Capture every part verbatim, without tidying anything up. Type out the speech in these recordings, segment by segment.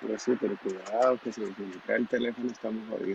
Pero sí, pero cuidado, que si se me cae el teléfono estamos jodidos.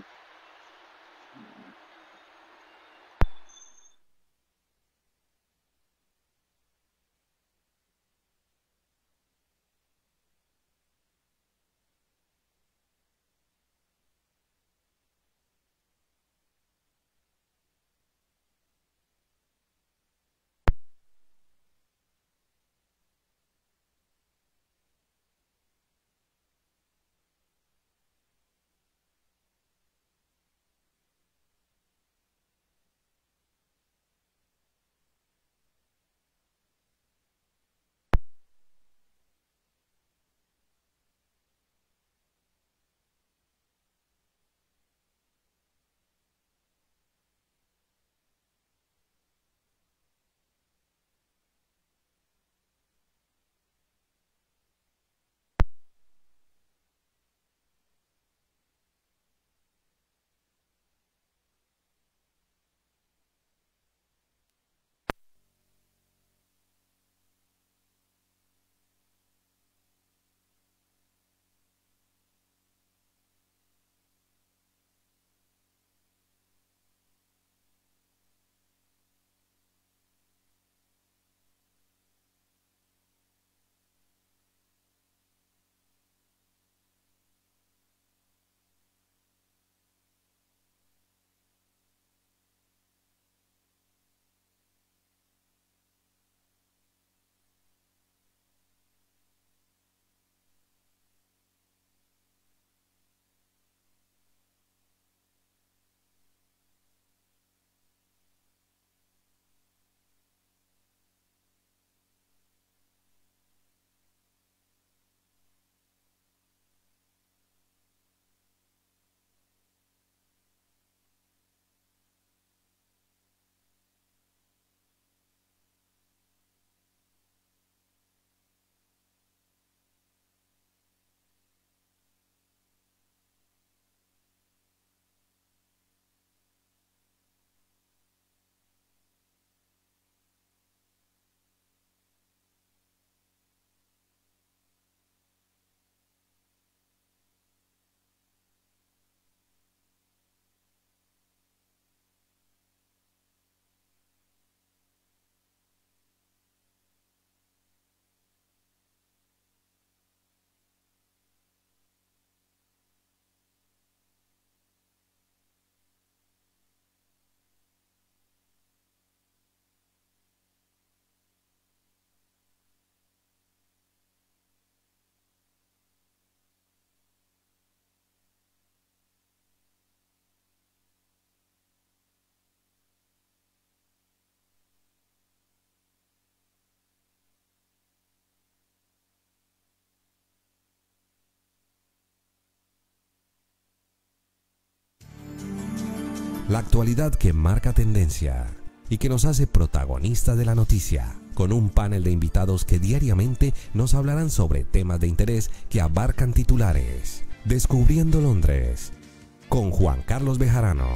La actualidad que marca tendencia y que nos hace protagonistas de la noticia, con un panel de invitados que diariamente nos hablarán sobre temas de interés que abarcan titulares. Descubriendo Londres, con Juan Carlos Bejarano.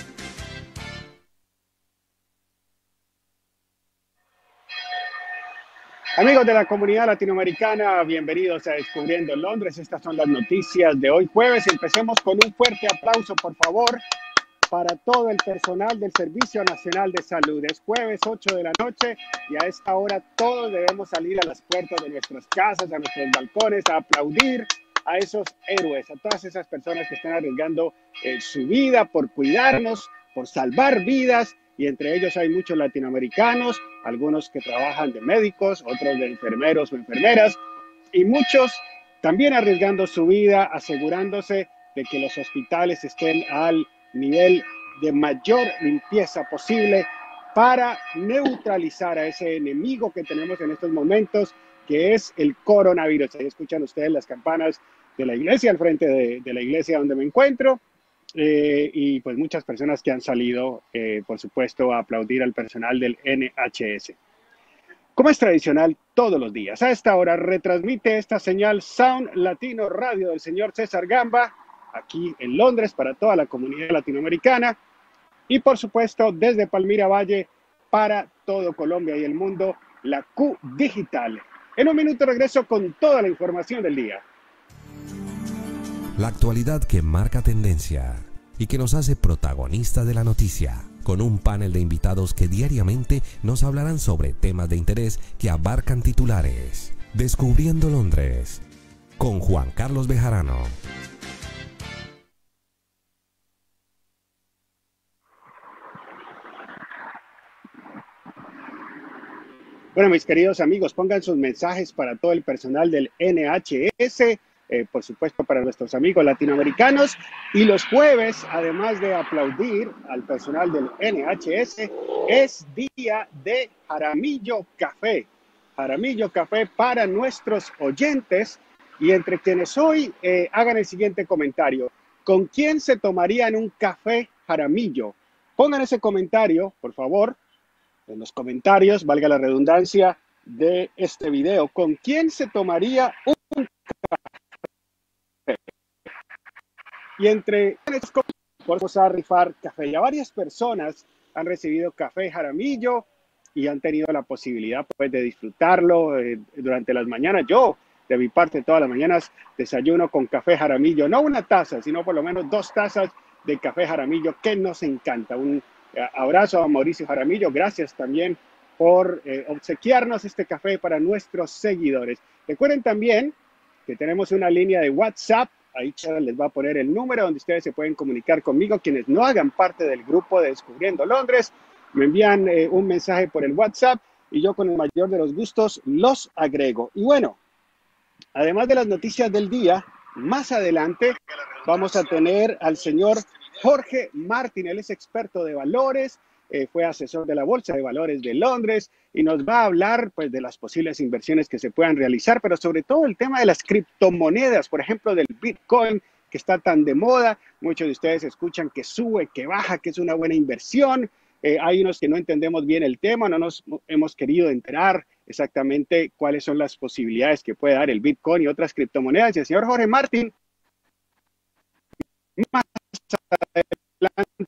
Amigos de la comunidad latinoamericana, bienvenidos a Descubriendo Londres. Estas son las noticias de hoy jueves. Empecemos con un fuerte aplauso, por favor, para todo el personal del Servicio Nacional de Salud. Es jueves ocho de la noche y a esta hora todos debemos salir a las puertas de nuestras casas, a nuestros balcones, a aplaudir a esos héroes, a todas esas personas que están arriesgando eh, su vida por cuidarnos, por salvar vidas. Y entre ellos hay muchos latinoamericanos, algunos que trabajan de médicos, otros de enfermeros o enfermeras, y muchos también arriesgando su vida, asegurándose de que los hospitales estén al nivel de mayor limpieza posible para neutralizar a ese enemigo que tenemos en estos momentos, que es el coronavirus. Ahí escuchan ustedes las campanas de la iglesia, al frente de, de la iglesia donde me encuentro. Eh, y pues muchas personas que han salido, eh, por supuesto, a aplaudir al personal del N H S. Como es tradicional, todos los días a esta hora retransmite esta señal Sound Latino Radio del señor César Gamba, aquí en Londres para toda la comunidad latinoamericana y por supuesto desde Palmira Valle para todo Colombia y el mundo, la Q Digital. En un minuto regreso con toda la información del día. La actualidad que marca tendencia y que nos hace protagonista de la noticia, con un panel de invitados que diariamente nos hablarán sobre temas de interés que abarcan titulares. Descubriendo Londres, con Juan Carlos Bejarano. Bueno, mis queridos amigos, pongan sus mensajes para todo el personal del N H S, eh, por supuesto para nuestros amigos latinoamericanos. Y los jueves, además de aplaudir al personal del N H S, es día de Jaramillo Café. Jaramillo Café para nuestros oyentes. Y entre quienes hoy eh, hagan el siguiente comentario. ¿Con quién se tomarían un café Jaramillo? Pongan ese comentario, por favor, en los comentarios, valga la redundancia, de este video. ¿Con quién se tomaría un café? Y entre estos vamos a rifar café. Ya varias personas han recibido café Jaramillo y han tenido la posibilidad pues, de disfrutarlo eh, durante las mañanas. Yo, de mi parte, todas las mañanas desayuno con café Jaramillo. No una taza, sino por lo menos dos tazas de café Jaramillo, que nos encanta. Un abrazo a Mauricio Jaramillo, gracias también por eh, obsequiarnos este café para nuestros seguidores. Recuerden también que tenemos una línea de WhatsApp, ahí les va a poner el número donde ustedes se pueden comunicar conmigo. Quienes no hagan parte del grupo de Descubriendo Londres, me envían eh, un mensaje por el WhatsApp y yo con el mayor de los gustos los agrego. Y bueno, además de las noticias del día, más adelante vamos a tener al señor Jorge Martín. Él es experto de valores, eh, fue asesor de la Bolsa de Valores de Londres y nos va a hablar pues, de las posibles inversiones que se puedan realizar, pero sobre todo el tema de las criptomonedas, por ejemplo, del Bitcoin, que está tan de moda. Muchos de ustedes escuchan que sube, que baja, que es una buena inversión. Eh, hay unos que no entendemos bien el tema, no nos hemos querido enterar exactamente cuáles son las posibilidades que puede dar el Bitcoin y otras criptomonedas. Y el señor Jorge Martín, más adelante,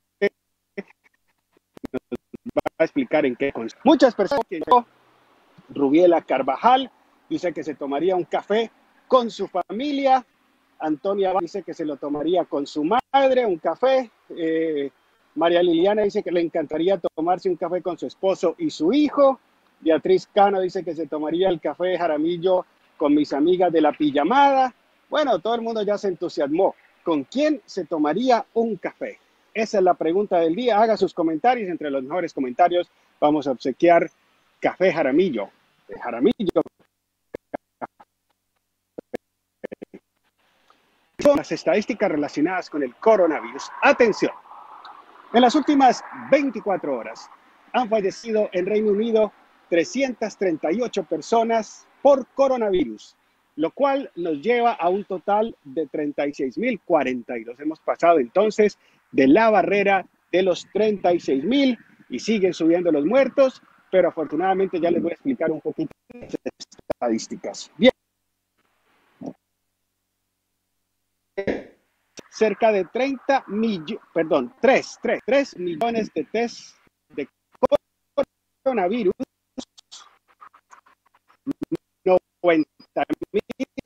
nos va a explicar en qué consiste. Muchas personas que yo, Rubiela Carvajal, dice que se tomaría un café con su familia. Antonia dice que se lo tomaría con su madre, un café. Eh, María Liliana dice que le encantaría tomarse un café con su esposo y su hijo. Beatriz Cano dice que se tomaría el café Jaramillo con mis amigas de la pijamada. Bueno, todo el mundo ya se entusiasmó. ¿Con quién se tomaría un café? Esa es la pregunta del día. Haga sus comentarios. Entre los mejores comentarios vamos a obsequiar café Jaramillo. Jaramillo. Son las estadísticas relacionadas con el coronavirus. Atención. En las últimas veinticuatro horas han fallecido en Reino Unido trescientas treinta y ocho personas por coronavirus, lo cual nos lleva a un total de treinta y seis mil cuarenta y dos. Hemos pasado entonces de la barrera de los treinta y seis mil y siguen subiendo los muertos, pero afortunadamente ya les voy a explicar un poquito de estadísticas. Bien. Cerca de treinta millones, perdón, tres, tres, tres millones de test de coronavirus, noventa mil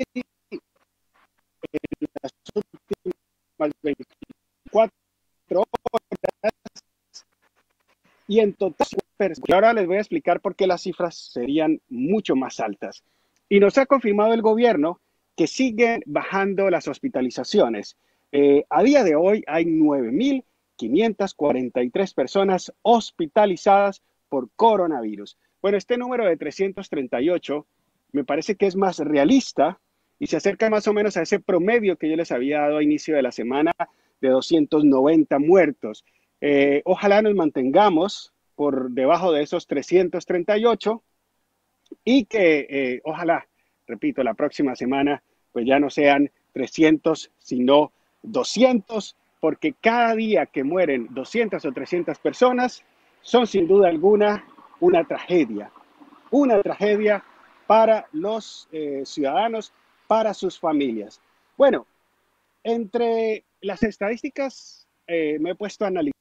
en las últimas veinticuatro horas y en total. Y ahora les voy a explicar por qué las cifras serían mucho más altas. Y nos ha confirmado el gobierno que siguen bajando las hospitalizaciones. Eh, a día de hoy hay nueve mil quinientas cuarenta y tres personas hospitalizadas por coronavirus. Bueno, este número de trescientos treinta y ocho me parece que es más realista y se acerca más o menos a ese promedio que yo les había dado a inicio de la semana de doscientos noventa muertos. Eh, ojalá nos mantengamos por debajo de esos trescientos treinta y ocho y que eh, ojalá, repito, la próxima semana pues ya no sean trescientos, sino doscientos, porque cada día que mueren doscientas o trescientas personas son sin duda alguna una tragedia, una tragedia para los eh, ciudadanos, para sus familias. Bueno, entre las estadísticas eh, me he puesto a analizar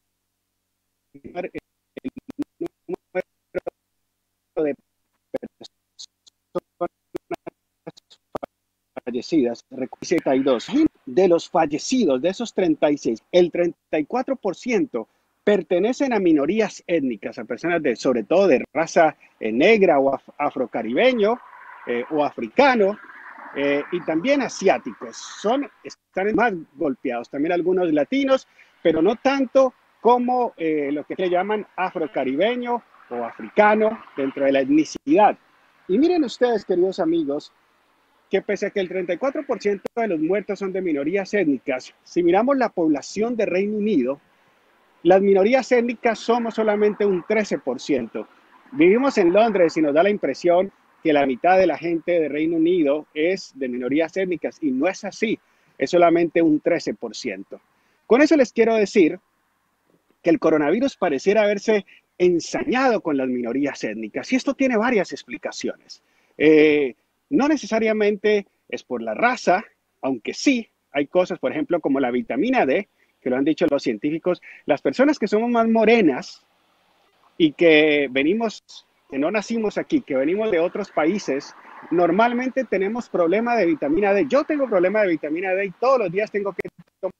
el número de personas fallecidas, setenta y dos. De los fallecidos, de esos treinta y seis, el treinta y cuatro por ciento pertenecen a minorías étnicas, a personas de, sobre todo de raza eh, negra o af afrocaribeño eh, o africano, eh, y también asiáticos. Son, están más golpeados, también algunos latinos, pero no tanto como eh, lo que se llaman afrocaribeño o africano dentro de la etnicidad. Y miren ustedes, queridos amigos, que pese a que el treinta y cuatro por ciento de los muertos son de minorías étnicas, si miramos la población de Reino Unido, las minorías étnicas somos solamente un trece por ciento. Vivimos en Londres y nos da la impresión que la mitad de la gente de Reino Unido es de minorías étnicas, y no es así, es solamente un trece por ciento. Con eso les quiero decir que el coronavirus pareciera haberse ensañado con las minorías étnicas, y esto tiene varias explicaciones. Eh, no necesariamente es por la raza, aunque sí hay cosas, por ejemplo, como la vitamina D, que lo han dicho los científicos. Las personas que somos más morenas y que venimos, que no nacimos aquí, que venimos de otros países, normalmente tenemos problema de vitamina D. Yo tengo problema de vitamina D y todos los días tengo que tomar.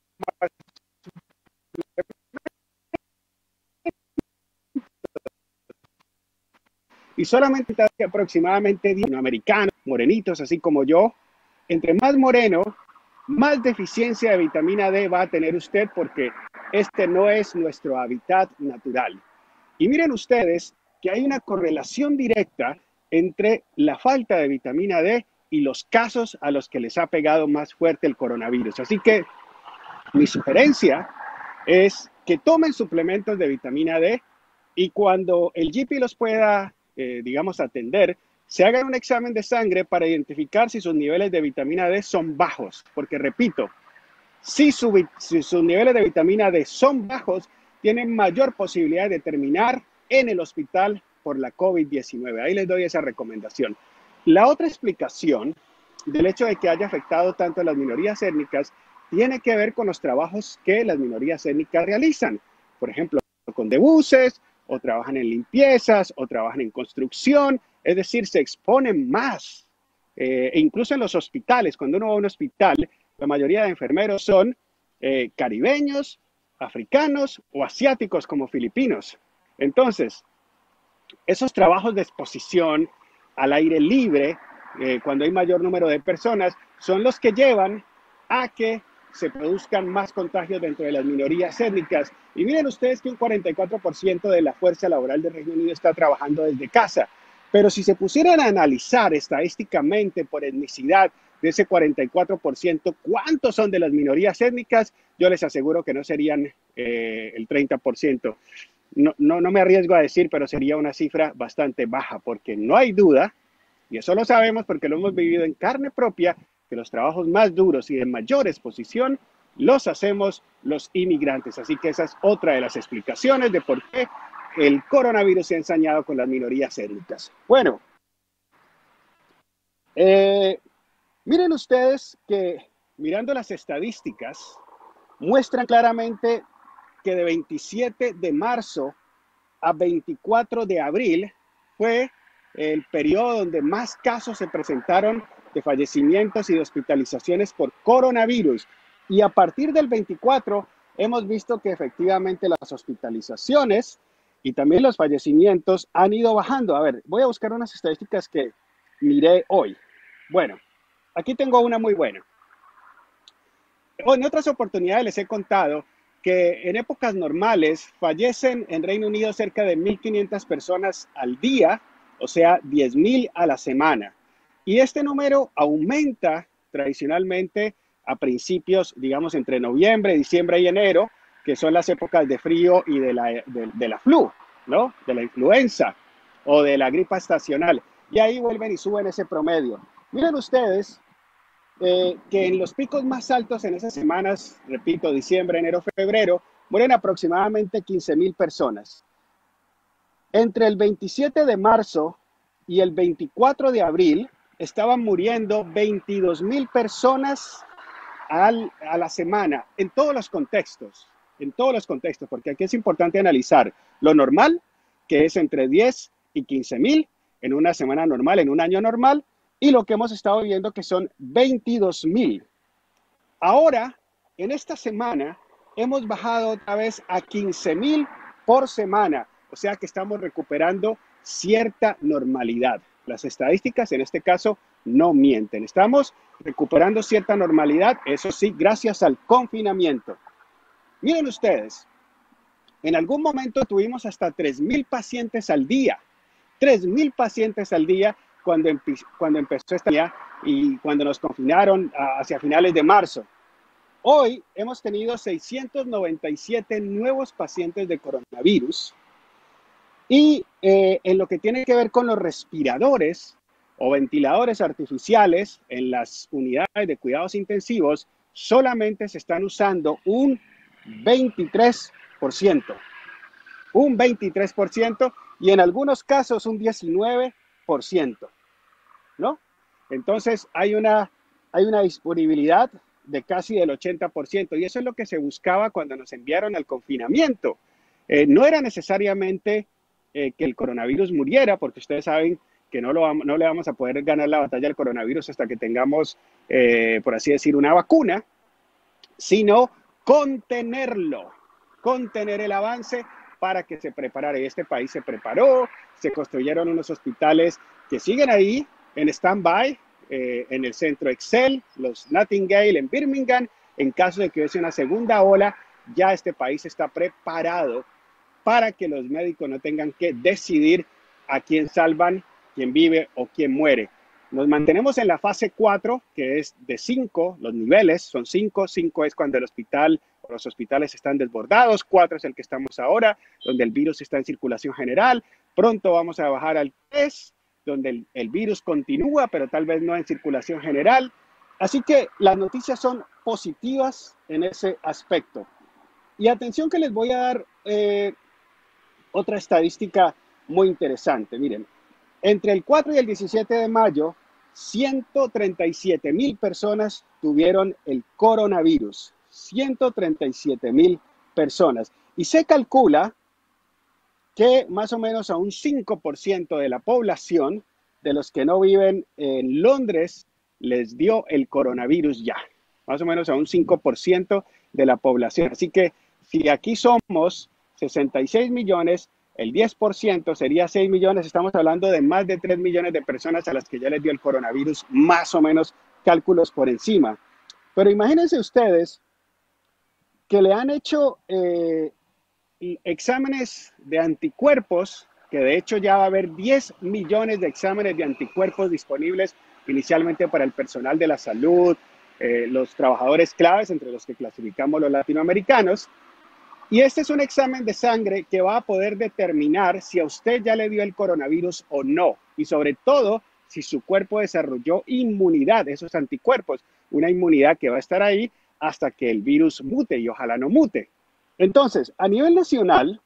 Y solamente aproximadamente diez americanos, morenitos, así como yo, entre más moreno, más deficiencia de vitamina D va a tener usted, porque este no es nuestro hábitat natural. Y miren ustedes que hay una correlación directa entre la falta de vitamina D y los casos a los que les ha pegado más fuerte el coronavirus. Así que mi sugerencia es que tomen suplementos de vitamina D, y cuando el G P los pueda, eh, digamos, atender, se hagan un examen de sangre para identificar si sus niveles de vitamina D son bajos. Porque, repito, si, su, si sus niveles de vitamina D son bajos, tienen mayor posibilidad de terminar en el hospital por la COVID diecinueve. Ahí les doy esa recomendación. La otra explicación del hecho de que haya afectado tanto a las minorías étnicas tiene que ver con los trabajos que las minorías étnicas realizan. Por ejemplo, con debuses, o trabajan en limpiezas, o trabajan en construcción. Es decir, se exponen más. Eh, e incluso en los hospitales, cuando uno va a un hospital, la mayoría de enfermeros son eh, caribeños, africanos o asiáticos como filipinos. Entonces, esos trabajos de exposición al aire libre, eh, cuando hay mayor número de personas, son los que llevan a que se produzcan más contagios dentro de las minorías étnicas. Y miren ustedes que un cuarenta y cuatro por ciento de la fuerza laboral de Reino Unido está trabajando desde casa. Pero si se pusieran a analizar estadísticamente por etnicidad de ese cuarenta y cuatro por ciento, ¿cuántos son de las minorías étnicas? Yo les aseguro que no serían eh, el treinta por ciento. No, no, no me arriesgo a decir, pero sería una cifra bastante baja, porque no hay duda, y eso lo sabemos porque lo hemos vivido en carne propia, que los trabajos más duros y de mayor exposición los hacemos los inmigrantes. Así que esa es otra de las explicaciones de por qué el coronavirus se ha ensañado con las minorías étnicas. Bueno, eh, miren ustedes que mirando las estadísticas muestran claramente que de veintisiete de marzo a veinticuatro de abril fue el periodo donde más casos se presentaron de fallecimientos y de hospitalizaciones por coronavirus. Y a partir del veinticuatro hemos visto que efectivamente las hospitalizaciones y también los fallecimientos han ido bajando. A ver, voy a buscar unas estadísticas que miré hoy. Bueno, aquí tengo una muy buena. En otras oportunidades les he contado que en épocas normales fallecen en Reino Unido cerca de mil quinientas personas al día, o sea, diez mil a la semana. Y este número aumenta tradicionalmente a principios, digamos, entre noviembre, diciembre y enero, que son las épocas de frío y de la, de, de la flu, ¿no? De la influenza o de la gripa estacional. Y ahí vuelven y suben ese promedio. Miren ustedes eh, que en los picos más altos en esas semanas, repito, diciembre, enero, febrero, mueren aproximadamente quince mil personas. Entre el veintisiete de marzo y el veinticuatro de abril, estaban muriendo veintidós mil personas al, a la semana, en todos los contextos, en todos los contextos, porque aquí es importante analizar lo normal, que es entre diez y quince mil en una semana normal, en un año normal, y lo que hemos estado viendo que son veintidós mil. Ahora, en esta semana, hemos bajado otra vez a quince mil por semana, o sea que estamos recuperando cierta normalidad. Las estadísticas en este caso no mienten. Estamos recuperando cierta normalidad, eso sí, gracias al confinamiento. Miren ustedes, en algún momento tuvimos hasta tres mil pacientes al día. tres mil pacientes al día cuando, empe cuando empezó esta día y cuando nos confinaron hacia finales de marzo. Hoy hemos tenido seiscientos noventa y siete nuevos pacientes de coronavirus y eh, en lo que tiene que ver con los respiradores o ventiladores artificiales en las unidades de cuidados intensivos, solamente se están usando un veintitrés por ciento. Un veintitrés por ciento y en algunos casos un diecinueve por ciento, ¿no? Entonces hay una, hay una disponibilidad de casi del ochenta por ciento y eso es lo que se buscaba cuando nos enviaron al confinamiento. Eh, no era necesariamente eh, que el coronavirus muriera, porque ustedes saben que no, lo, no le vamos a poder ganar la batalla al coronavirus hasta que tengamos, eh, por así decir, una vacuna, sino contenerlo, contener el avance para que se preparara. Y este país se preparó, se construyeron unos hospitales que siguen ahí en stand-by, eh, en el centro Excel, los Nightingale en Birmingham. En caso de que hubiese una segunda ola, ya este país está preparado para que los médicos no tengan que decidir a quién salvan, quién vive o quién muere. Nos mantenemos en la fase cuatro, que es de cinco, los niveles son cinco. cinco es cuando el hospital o los hospitales están desbordados. cuatro es el que estamos ahora, donde el virus está en circulación general. Pronto vamos a bajar al tres, donde el, el virus continúa, pero tal vez no en circulación general. Así que las noticias son positivas en ese aspecto. Y atención que les voy a dar eh, otra estadística muy interesante. Miren, entre el cuatro y el diecisiete de mayo, ciento treinta y siete mil personas tuvieron el coronavirus. ciento treinta y siete mil personas. Y se calcula que más o menos a un cinco por ciento de la población de los que no viven en Londres les dio el coronavirus ya. Más o menos a un cinco por ciento de la población. Así que si aquí somos sesenta y seis millones, el diez por ciento sería seis millones. Estamos hablando de más de tres millones de personas a las que ya les dio el coronavirus, más o menos cálculos por encima. Pero imagínense ustedes que le han hecho eh, exámenes de anticuerpos, que de hecho ya va a haber diez millones de exámenes de anticuerpos disponibles inicialmente para el personal de la salud, eh, los trabajadores claves, entre los que clasificamos los latinoamericanos. Y este es un examen de sangre que va a poder determinar si a usted ya le dio el coronavirus o no. Y sobre todo, si su cuerpo desarrolló inmunidad, esos anticuerpos, una inmunidad que va a estar ahí hasta que el virus mute y ojalá no mute. Entonces, a nivel nacional,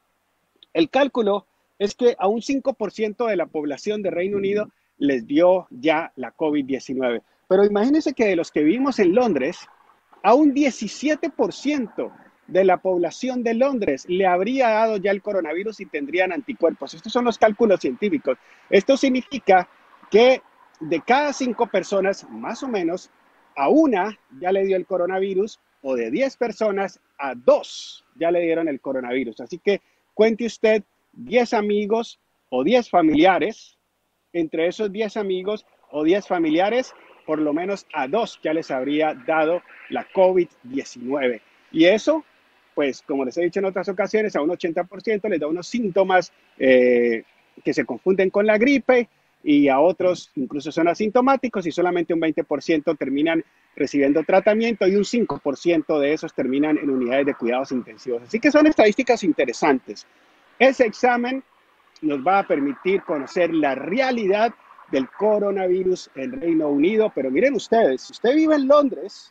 el cálculo es que a un cinco por ciento de la población de Reino Unido les dio ya la COVID diecinueve. Pero imagínense que de los que vivimos en Londres, a un diecisiete por ciento de la población de Londres le habría dado ya el coronavirus y tendrían anticuerpos. Estos son los cálculos científicos. Esto significa que de cada cinco personas, más o menos, a una ya le dio el coronavirus, o de diez personas, a dos ya le dieron el coronavirus. Así que cuente usted diez amigos o diez familiares. Entre esos diez amigos o diez familiares, por lo menos a dos ya les habría dado la COVID diecinueve. Y eso, pues, como les he dicho en otras ocasiones, a un ochenta por ciento les da unos síntomas eh, que se confunden con la gripe, y a otros incluso son asintomáticos, y solamente un veinte por ciento terminan recibiendo tratamiento y un cinco por ciento de esos terminan en unidades de cuidados intensivos. Así que son estadísticas interesantes. Ese examen nos va a permitir conocer la realidad del coronavirus en Reino Unido, pero miren ustedes, si usted vive en Londres,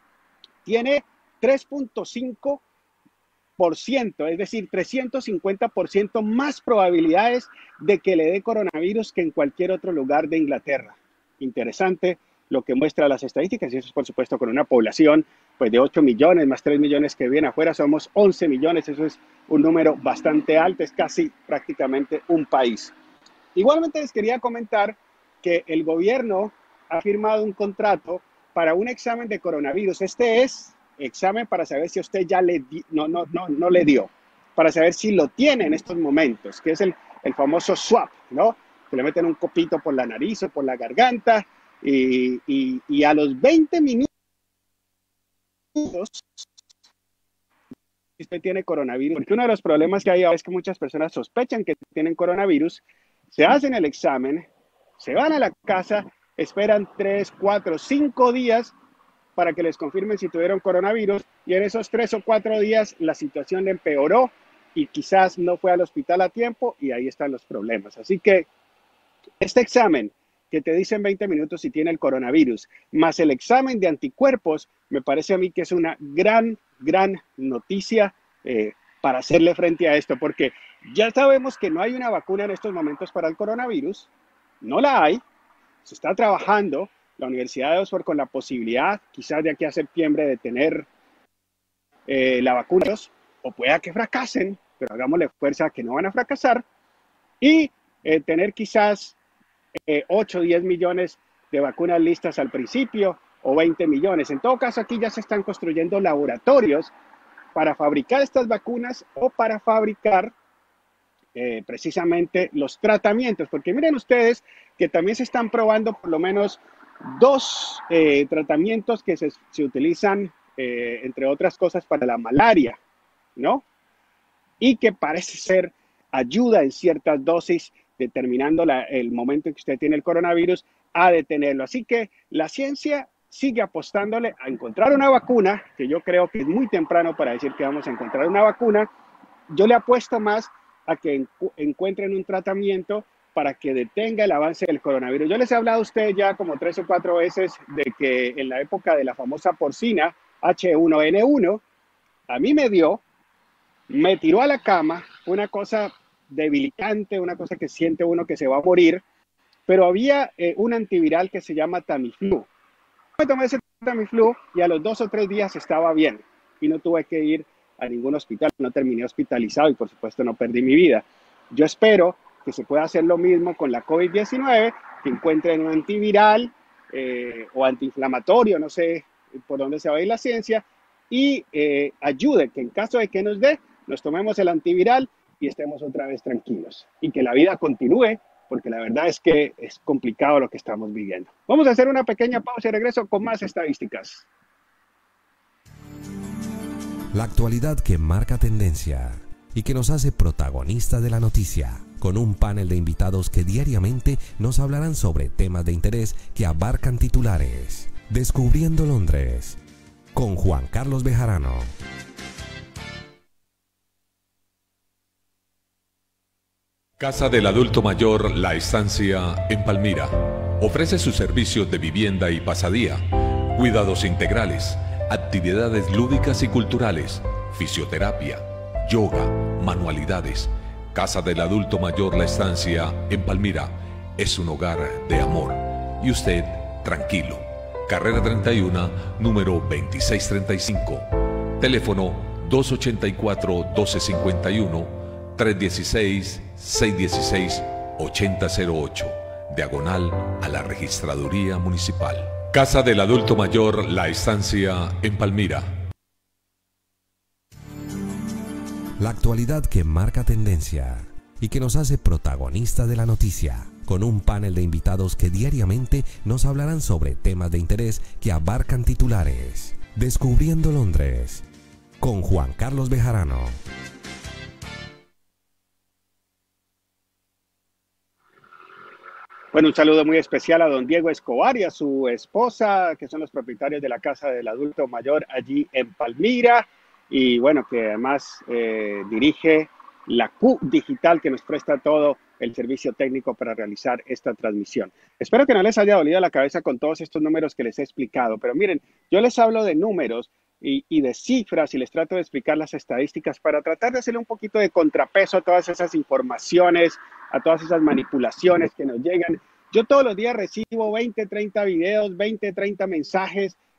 tiene tres punto cinco por ciento, es decir, trescientos cincuenta por ciento más probabilidades de que le dé coronavirus que en cualquier otro lugar de Inglaterra. Interesante lo que muestran las estadísticas, y eso es por supuesto con una población pues, de ocho millones más tres millones que viven afuera, somos once millones, eso es un número bastante alto, es casi prácticamente un país. Igualmente les quería comentar que el gobierno ha firmado un contrato para un examen de coronavirus. Este es examen para saber si usted ya le di, no, no, no, no le dio, para saber si lo tiene en estos momentos, que es el, el famoso swab, ¿no? Que le meten un copito por la nariz o por la garganta y, y, y a los veinte minutos usted tiene coronavirus, porque uno de los problemas que hay ahora es que muchas personas sospechan que tienen coronavirus, se hacen el examen, se van a la casa, esperan tres, cuatro, cinco días para que les confirmen si tuvieron coronavirus y en esos tres o cuatro días la situación le empeoró y quizás no fue al hospital a tiempo y ahí están los problemas. Así que este examen que te dice en veinte minutos si tiene el coronavirus, más el examen de anticuerpos, me parece a mí que es una gran, gran noticia eh, para hacerle frente a esto, porque ya sabemos que no hay una vacuna en estos momentos para el coronavirus, no la hay, se está trabajando, la Universidad de Oxford con la posibilidad, quizás de aquí a septiembre, de tener eh, la vacuna, o pueda que fracasen, pero hagámosle fuerza que no van a fracasar, y eh, tener quizás eh, ocho o diez millones de vacunas listas al principio, o veinte millones. En todo caso, aquí ya se están construyendo laboratorios para fabricar estas vacunas o para fabricar eh, precisamente los tratamientos, porque miren ustedes que también se están probando por lo menos dos eh, tratamientos que se, se utilizan, eh, entre otras cosas, para la malaria, ¿no? Y que parece ser ayuda en ciertas dosis, determinando la, el momento en que usted tiene el coronavirus, a detenerlo. Así que la ciencia sigue apostándole a encontrar una vacuna, que yo creo que es muy temprano para decir que vamos a encontrar una vacuna. Yo le apuesto más a que en, encuentren un tratamiento para que detenga el avance del coronavirus. Yo les he hablado a ustedes ya como tres o cuatro veces de que en la época de la famosa porcina H uno N uno, a mí me dio, me tiró a la cama, una cosa debilitante, una cosa que siente uno que se va a morir, pero había eh, un antiviral que se llama Tamiflu. Me tomé ese Tamiflu y a los dos o tres días estaba bien y no tuve que ir a ningún hospital, no terminé hospitalizado y por supuesto no perdí mi vida. Yo espero que se pueda hacer lo mismo con la COVID diecinueve, que encuentren un antiviral eh, o antiinflamatorio, no sé por dónde se va a ir la ciencia, y eh, ayude que en caso de que nos dé, nos tomemos el antiviral y estemos otra vez tranquilos. Y que la vida continúe, porque la verdad es que es complicado lo que estamos viviendo. Vamos a hacer una pequeña pausa y regreso con más estadísticas. La actualidad que marca tendencia y que nos hace protagonista de la noticia, con un panel de invitados que diariamente nos hablarán sobre temas de interés que abarcan titulares. Descubriendo Londres, con Juan Carlos Bejarano. Casa del Adulto Mayor La Estancia en Palmira. Ofrece sus servicios de vivienda y pasadía, cuidados integrales, actividades lúdicas y culturales, fisioterapia, yoga, manualidades. Casa del Adulto Mayor La Estancia en Palmira es un hogar de amor. Y usted, tranquilo. Carrera treinta y uno, número veintiséis treinta y cinco. Teléfono dos ochenta y cuatro, doce cincuenta y uno, tres dieciséis, seis dieciséis, ochenta cero ocho. Diagonal a la Registraduría Municipal. Casa del Adulto Mayor La Estancia en Palmira. La actualidad que marca tendencia y que nos hace protagonista de la noticia, con un panel de invitados que diariamente nos hablarán sobre temas de interés que abarcan titulares. Descubriendo Londres, con Juan Carlos Bejarano. Bueno, un saludo muy especial a don Diego Escobar y a su esposa, que son los propietarios de la Casa del Adulto Mayor allí en Palmira. Y bueno, que además eh, dirige la Q Digital, que nos presta todo el servicio técnico para realizar esta transmisión. Espero que no les haya dolido la cabeza con todos estos números que les he explicado, pero miren, yo les hablo de números y, y de cifras y les trato de explicar las estadísticas para tratar de hacerle un poquito de contrapeso a todas esas informaciones, a todas esas manipulaciones que nos llegan. Yo todos los días recibo veinte, treinta videos, veinte, treinta mensajes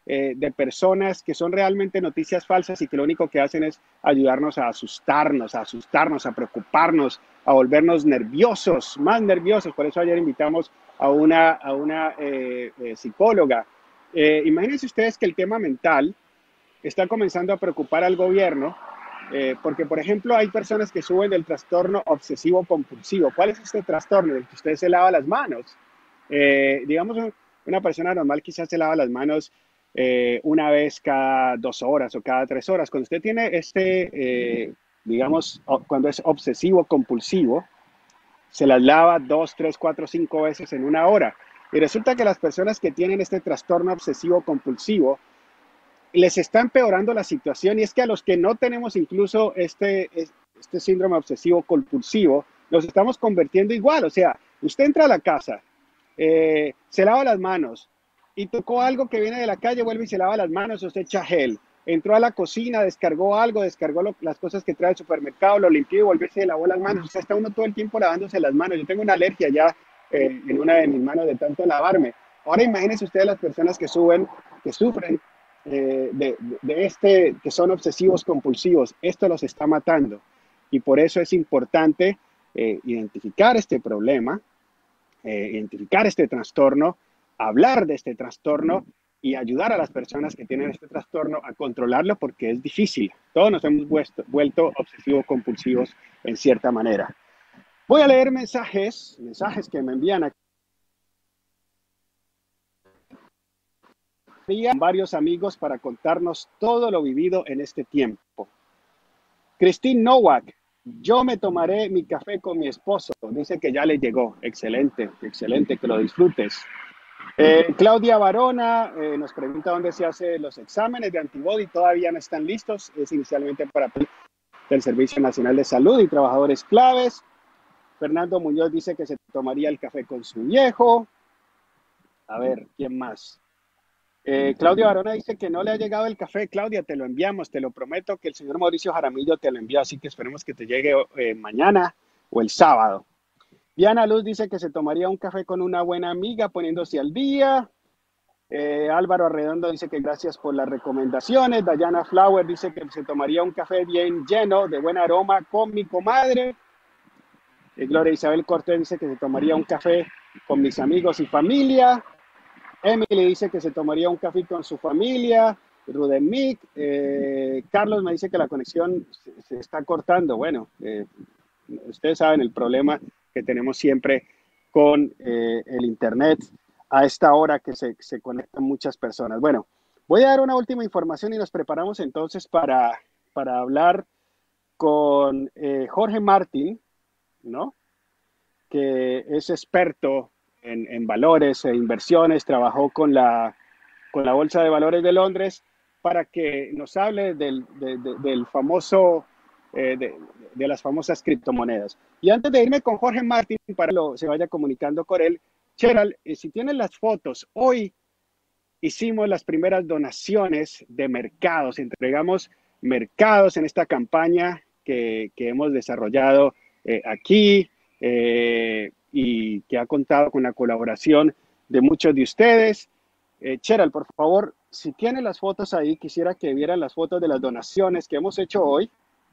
eh, de personas que son realmente noticias falsas y que lo único que hacen es ayudarnos a asustarnos, a asustarnos, a preocuparnos, a volvernos nerviosos, más nerviosos. Por eso ayer invitamos a una, a una eh, eh, psicóloga. Eh, imagínense ustedes que el tema mental está comenzando a preocupar al gobierno, eh, porque, por ejemplo, hay personas que suben del trastorno obsesivo compulsivo. ¿Cuál es este trastorno? El que usted se lava las manos. Eh, digamos, una persona normal quizás se lava las manos eh, una vez cada dos horas o cada tres horas. Cuando usted tiene este, eh, digamos, cuando es obsesivo compulsivo, se las lava dos, tres, cuatro, cinco veces en una hora. Y resulta que las personas que tienen este trastorno obsesivo compulsivo les está empeorando la situación, y es que a los que no tenemos incluso este, este síndrome obsesivo compulsivo, nos estamos convirtiendo igual. O sea, usted entra a la casa, eh, se lava las manos y tocó algo que viene de la calle, vuelve y se lava las manos, usted echa gel. Entró a la cocina, descargó algo, descargó lo, las cosas que trae el supermercado, lo limpió y volvió y se lavó las manos. O sea, está uno todo el tiempo lavándose las manos. Yo tengo una alergia ya eh, en una de mis manos de tanto lavarme. Ahora imagínense ustedes las personas que suben, que sufren eh, de, de este, que son obsesivos compulsivos. Esto los está matando. Y por eso es importante eh, identificar este problema, eh, identificar este trastorno, hablar de este trastorno y ayudar a las personas que tienen este trastorno a controlarlo, porque es difícil. Todos nos hemos vuelto, vuelto obsesivos compulsivos en cierta manera. Voy a leer mensajes, mensajes que me envían aquí. Varios amigos para contarnos todo lo vivido en este tiempo. Christine Nowak: yo me tomaré mi café con mi esposo. Dice que ya le llegó. Excelente, excelente, que lo disfrutes. Eh, Claudia Barona eh, nos pregunta dónde se hacen los exámenes de antibody. Todavía no están listos. Es inicialmente para el Servicio Nacional de Salud y trabajadores claves. Fernando Muñoz dice que se tomaría el café con su viejo. A ver, ¿quién más? Eh, Claudia Barona dice que no le ha llegado el café. Claudia, te lo enviamos, te lo prometo que el señor Mauricio Jaramillo te lo envió, así que esperemos que te llegue eh, mañana o el sábado. Diana Luz dice que se tomaría un café con una buena amiga poniéndose al día. Eh, Álvaro Arredondo dice que gracias por las recomendaciones. Dayana Flower dice que se tomaría un café bien lleno, de buen aroma, con mi comadre. Eh, Gloria Isabel Cortés dice que se tomaría un café con mis amigos y familia. Emily dice que se tomaría un café con su familia. Rudemic. Eh, Carlos me dice que la conexión se, se está cortando. Bueno, eh, ustedes saben el problema que tenemos siempre con eh, el internet a esta hora que se, se conectan muchas personas. Bueno, voy a dar una última información y nos preparamos entonces para, para hablar con eh, Jorge Martín, ¿no? Que es experto en, en valores e inversiones, trabajó con la, con la Bolsa de Valores de Londres, para que nos hable del, de, de, del famoso, eh, de, de las famosas criptomonedas. Y antes de irme con Jorge Martín, para que se vaya comunicando con él, Cheral, eh, si tienen las fotos, hoy hicimos las primeras donaciones de mercados, entregamos mercados en esta campaña que, que hemos desarrollado eh, aquí, eh, y que ha contado con la colaboración de muchos de ustedes. Eh, Cheral, por favor, si tienen las fotos ahí, quisiera que vieran las fotos de las donaciones que hemos hecho hoy.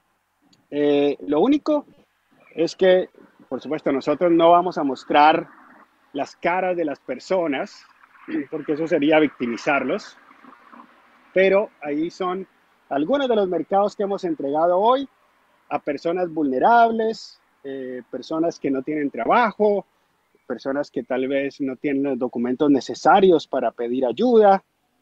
Eh, lo único es que, por supuesto, nosotros no vamos a mostrar las caras de las personas, porque eso sería victimizarlos, pero ahí son algunos de los mercados que hemos entregado hoy a personas vulnerables, eh, personas que no tienen trabajo, personas que tal vez no tienen los documentos necesarios para pedir ayuda.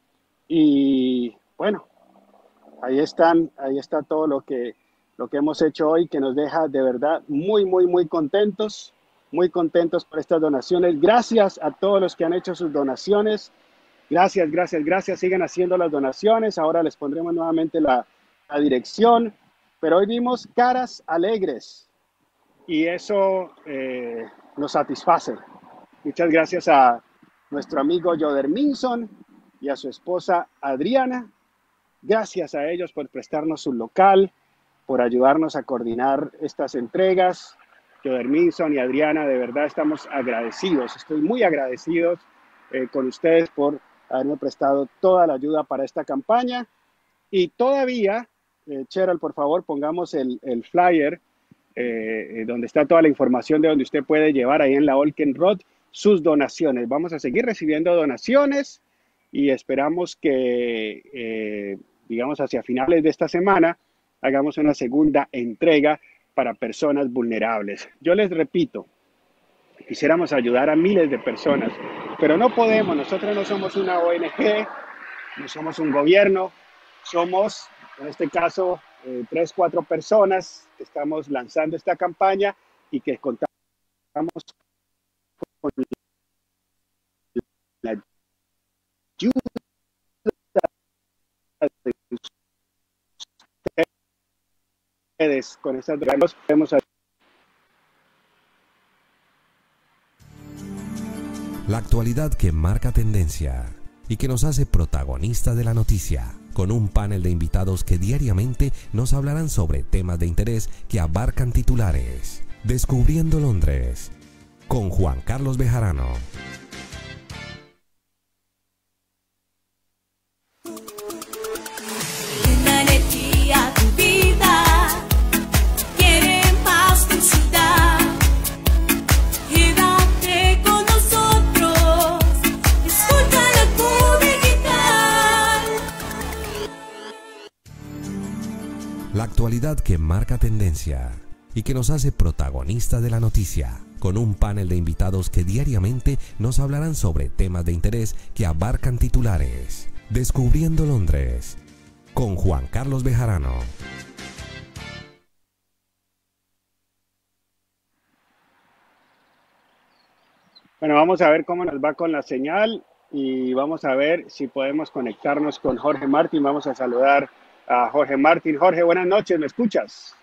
Y bueno, ahí están, ahí está todo lo que, lo que hemos hecho hoy, que nos deja de verdad muy, muy, muy contentos, muy contentos por estas donaciones. Gracias a todos los que han hecho sus donaciones. Gracias, gracias, gracias. Sigan haciendo las donaciones. Ahora les pondremos nuevamente la, la dirección. Pero hoy vimos caras alegres y eso eh, nos satisface. Muchas gracias a nuestro amigo Joder Minson y a su esposa Adriana. Gracias a ellos por prestarnos su local, por ayudarnos a coordinar estas entregas. Joder Minson y Adriana, de verdad estamos agradecidos. Estoy muy agradecidos eh, con ustedes por haberme prestado toda la ayuda para esta campaña. Y todavía, eh, Cheryl, por favor, pongamos el, el flyer eh, donde está toda la información de donde usted puede llevar ahí en la Olken Road sus donaciones. Vamos a seguir recibiendo donaciones y esperamos que, eh, digamos, hacia finales de esta semana hagamos una segunda entrega para personas vulnerables. Yo les repito, quisiéramos ayudar a miles de personas, pero no podemos. Nosotros no somos una O N G, no somos un gobierno, somos, en este caso, eh, tres, cuatro personas que estamos lanzando esta campaña y que contamos con la ayuda de ustedes. Con estas dos podemos ayudar. La actualidad que marca tendencia y que nos hace protagonista de la noticia, con un panel de invitados que diariamente nos hablarán sobre temas de interés que abarcan titulares. Descubriendo Londres, con Juan Carlos Bejarano. La actualidad que marca tendencia y que nos hace protagonista de la noticia, con un panel de invitados que diariamente nos hablarán sobre temas de interés que abarcan titulares. Descubriendo Londres, con Juan Carlos Bejarano. Bueno, vamos a ver cómo nos va con la señal y vamos a ver si podemos conectarnos con Jorge Martín. Vamos a saludar a Jorge Martín. Jorge, buenas noches, ¿me escuchas?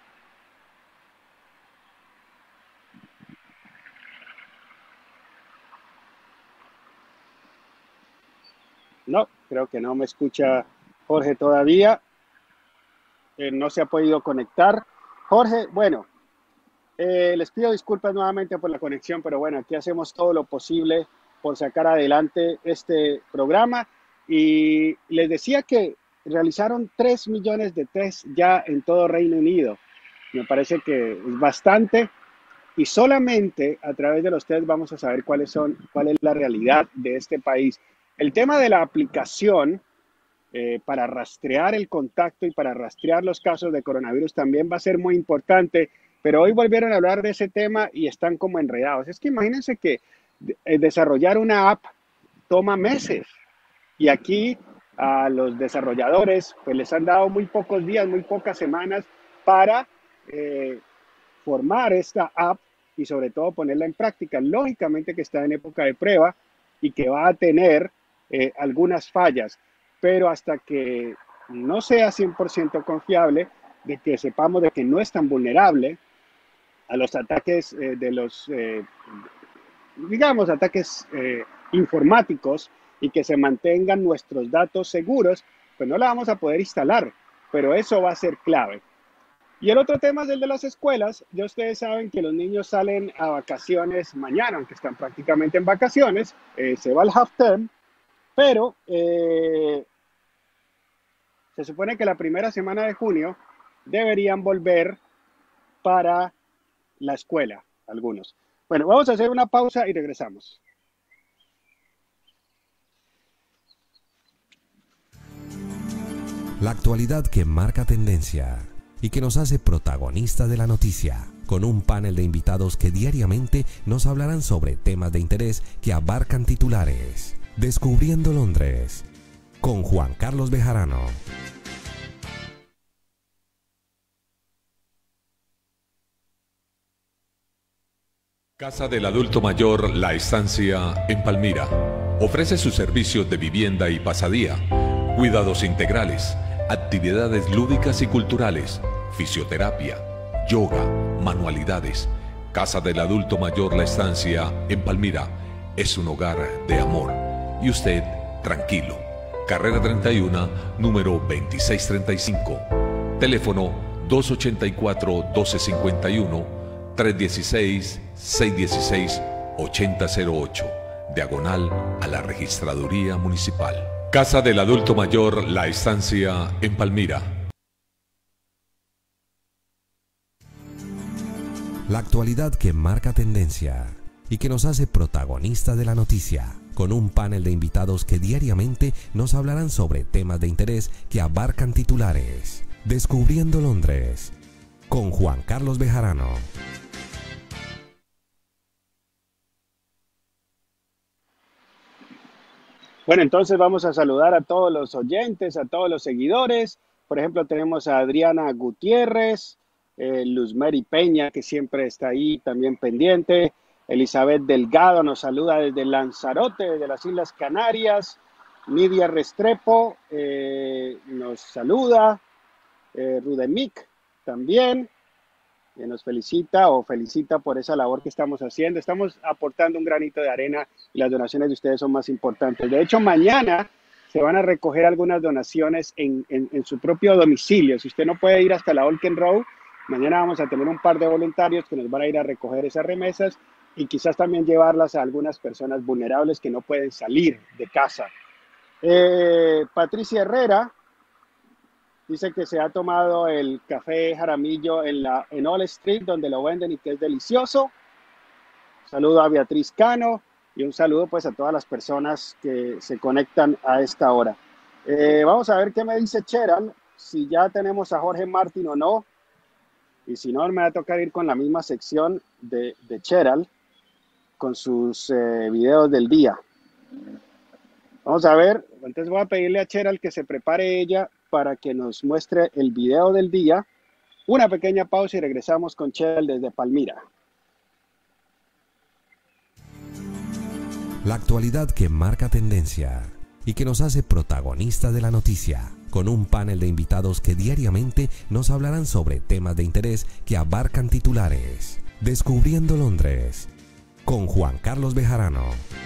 No, creo que no me escucha Jorge todavía. Eh, no se ha podido conectar. Jorge, bueno, eh, les pido disculpas nuevamente por la conexión, pero bueno, aquí hacemos todo lo posible por sacar adelante este programa. Y les decía que realizaron tres millones de test ya en todo Reino Unido. Me parece que es bastante y solamente a través de los test vamos a saber cuáles son, cuál es la realidad de este país. El tema de la aplicación eh, para rastrear el contacto y para rastrear los casos de coronavirus también va a ser muy importante, pero hoy volvieron a hablar de ese tema y están como enredados. Es que imagínense que eh, desarrollar una app toma meses y aquí a los desarrolladores pues les han dado muy pocos días, muy pocas semanas para eh, formar esta app y sobre todo ponerla en práctica. Lógicamente que está en época de prueba y que va a tener eh, algunas fallas, pero hasta que no sea cien por ciento confiable, de que sepamos de que no es tan vulnerable a los ataques eh, de los, eh, digamos, ataques eh, informáticos, y que se mantengan nuestros datos seguros, pues no la vamos a poder instalar, pero eso va a ser clave. Y el otro tema es el de las escuelas. Ya ustedes saben que los niños salen a vacaciones mañana, aunque están prácticamente en vacaciones, eh, se va al half term, pero eh, se supone que la primera semana de junio deberían volver para la escuela, algunos. Bueno, vamos a hacer una pausa y regresamos. La actualidad que marca tendencia y que nos hace protagonista de la noticia, con un panel de invitados que diariamente nos hablarán sobre temas de interés que abarcan titulares. Descubriendo Londres, con Juan Carlos Bejarano. Casa del Adulto Mayor La Estancia en Palmira. Ofrece sus servicios de vivienda y pasadía, cuidados integrales, actividades lúdicas y culturales, fisioterapia, yoga, manualidades. Casa del Adulto Mayor La Estancia en Palmira es un hogar de amor. Y usted, tranquilo. Carrera treinta y uno, número veintiséis treinta y cinco. Teléfono dos ochenta y cuatro, doce cincuenta y uno, tres dieciséis, seis dieciséis, ochenta cero ocho. diagonal a la Registraduría Municipal. Casa del Adulto Mayor La Estancia en Palmira. La actualidad que marca tendencia y que nos hace protagonistas de la noticia, con un panel de invitados que diariamente nos hablarán sobre temas de interés que abarcan titulares. Descubriendo Londres, con Juan Carlos Bejarano. Bueno, entonces vamos a saludar a todos los oyentes, a todos los seguidores. Por ejemplo, tenemos a Adriana Gutiérrez, eh, Luz Mary Peña, que siempre está ahí también pendiente. Elizabeth Delgado nos saluda desde Lanzarote, desde las Islas Canarias. Nidia Restrepo eh, nos saluda. Eh, Rudemic también eh, nos felicita o felicita por esa labor que estamos haciendo. Estamos aportando un granito de arena y las donaciones de ustedes son más importantes. De hecho, mañana se van a recoger algunas donaciones en, en, en su propio domicilio. Si usted no puede ir hasta la Olken Road, mañana vamos a tener un par de voluntarios que nos van a ir a recoger esas remesas y quizás también llevarlas a algunas personas vulnerables que no pueden salir de casa. Eh, Patricia Herrera dice que se ha tomado el café Jaramillo en, la, en All Street, donde lo venden y que es delicioso. Saludo a Beatriz Cano y un saludo pues a todas las personas que se conectan a esta hora. Eh, vamos a ver qué me dice Cheral, si ya tenemos a Jorge Martín o no. Y si no, me va a tocar ir con la misma sección de, de Cheral, con sus eh, videos del día. Vamos a ver, entonces voy a pedirle a Cheral que se prepare ella para que nos muestre el video del día. Una pequeña pausa y regresamos con Cheral desde Palmira. La actualidad que marca tendencia y que nos hace protagonistas de la noticia, con un panel de invitados que diariamente nos hablarán sobre temas de interés que abarcan titulares. Descubriendo Londres, con Juan Carlos Bejarano.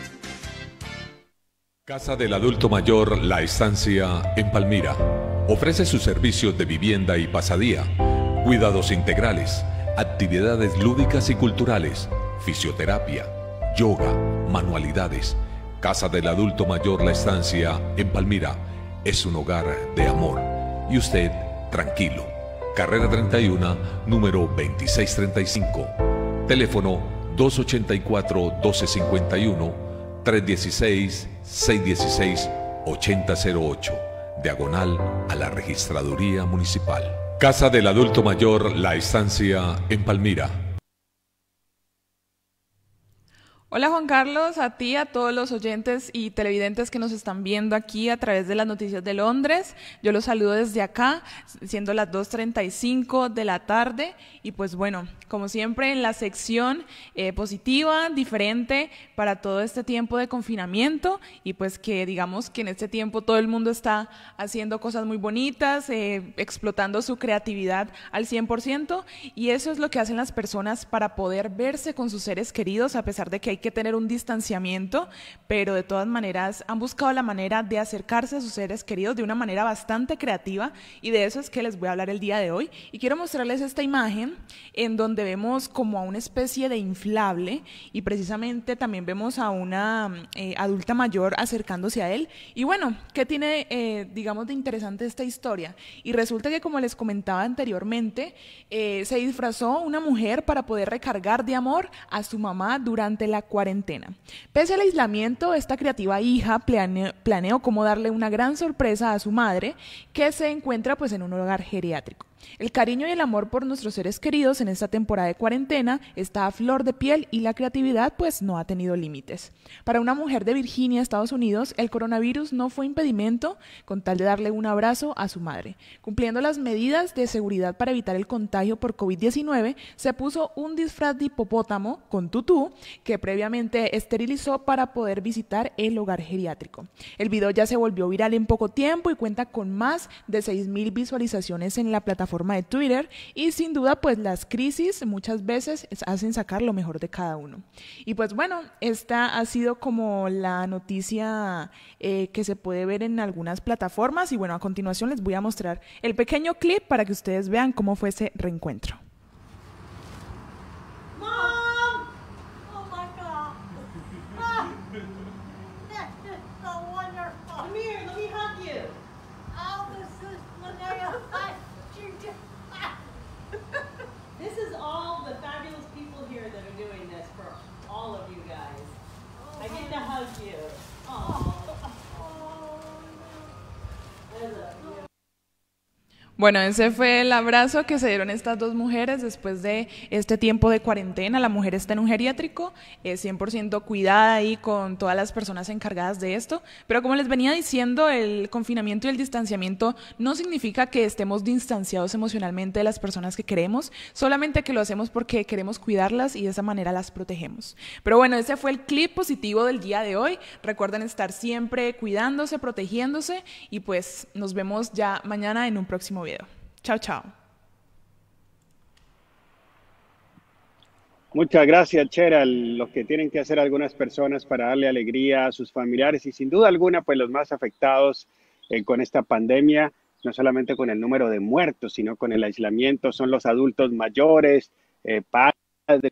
Casa del Adulto Mayor La Estancia en Palmira. Ofrece sus servicios de vivienda y pasadía, cuidados integrales, actividades lúdicas y culturales, fisioterapia, yoga, manualidades. Casa del Adulto Mayor La Estancia en Palmira es un hogar de amor. Y usted, tranquilo. Carrera treinta y uno, número veintiséis treinta y cinco. Teléfono dos ochenta y cuatro, doce cincuenta y uno, tres dieciséis, seis dieciséis, ochenta cero ocho. Diagonal a la Registraduría Municipal. Casa del Adulto Mayor La Estancia en Palmira. Hola Juan Carlos, a ti, a todos los oyentes y televidentes que nos están viendo aquí a través de las noticias de Londres. Yo los saludo desde acá, siendo las dos treinta y cinco de la tarde. Y pues bueno, como siempre en la sección eh, positiva, diferente para todo este tiempo de confinamiento. Y pues que digamos que en este tiempo todo el mundo está haciendo cosas muy bonitas, eh, explotando su creatividad al cien por ciento. Y eso es lo que hacen las personas para poder verse con sus seres queridos, a pesar de que hay que tener un distanciamiento, pero de todas maneras han buscado la manera de acercarse a sus seres queridos de una manera bastante creativa, y de eso es que les voy a hablar el día de hoy. Y quiero mostrarles esta imagen en donde vemos como a una especie de inflable, y precisamente también vemos a una eh, adulta mayor acercándose a él. Y bueno, ¿qué tiene eh, digamos de interesante esta historia? Y resulta que, como les comentaba anteriormente, eh, se disfrazó una mujer para poder recargar de amor a su mamá durante la cuarentena. Pese al aislamiento, esta creativa hija planeó, planeó cómo darle una gran sorpresa a su madre, que se encuentra pues en un hogar geriátrico. El cariño y el amor por nuestros seres queridos en esta temporada de cuarentena está a flor de piel, y la creatividad pues no ha tenido límites. Para una mujer de Virginia, Estados Unidos, el coronavirus no fue impedimento con tal de darle un abrazo a su madre. Cumpliendo las medidas de seguridad para evitar el contagio por COVID diecinueve, se puso un disfraz de hipopótamo con tutú que previamente esterilizó para poder visitar el hogar geriátrico. El video ya se volvió viral en poco tiempo y cuenta con más de seis mil visualizaciones en la plataforma de Twitter, y sin duda pues las crisis muchas veces hacen sacar lo mejor de cada uno. Y pues bueno, esta ha sido como la noticia eh, que se puede ver en algunas plataformas, y bueno, a continuación les voy a mostrar el pequeño clip para que ustedes vean cómo fue ese reencuentro. Mom! Oh my God! Ah! Bueno, ese fue el abrazo que se dieron estas dos mujeres después de este tiempo de cuarentena. La mujer está en un geriátrico, es cien por ciento cuidada ahí con todas las personas encargadas de esto, pero como les venía diciendo, el confinamiento y el distanciamiento no significa que estemos distanciados emocionalmente de las personas que queremos, solamente que lo hacemos porque queremos cuidarlas y de esa manera las protegemos. Pero bueno, ese fue el clip positivo del día de hoy. Recuerden estar siempre cuidándose, protegiéndose y pues nos vemos ya mañana en un próximo video. Chao, chao. Muchas gracias, Chera. Lo que tienen que hacer algunas personas para darle alegría a sus familiares y sin duda alguna, pues los más afectados eh, con esta pandemia, no solamente con el número de muertos, sino con el aislamiento, son los adultos mayores, eh, padres,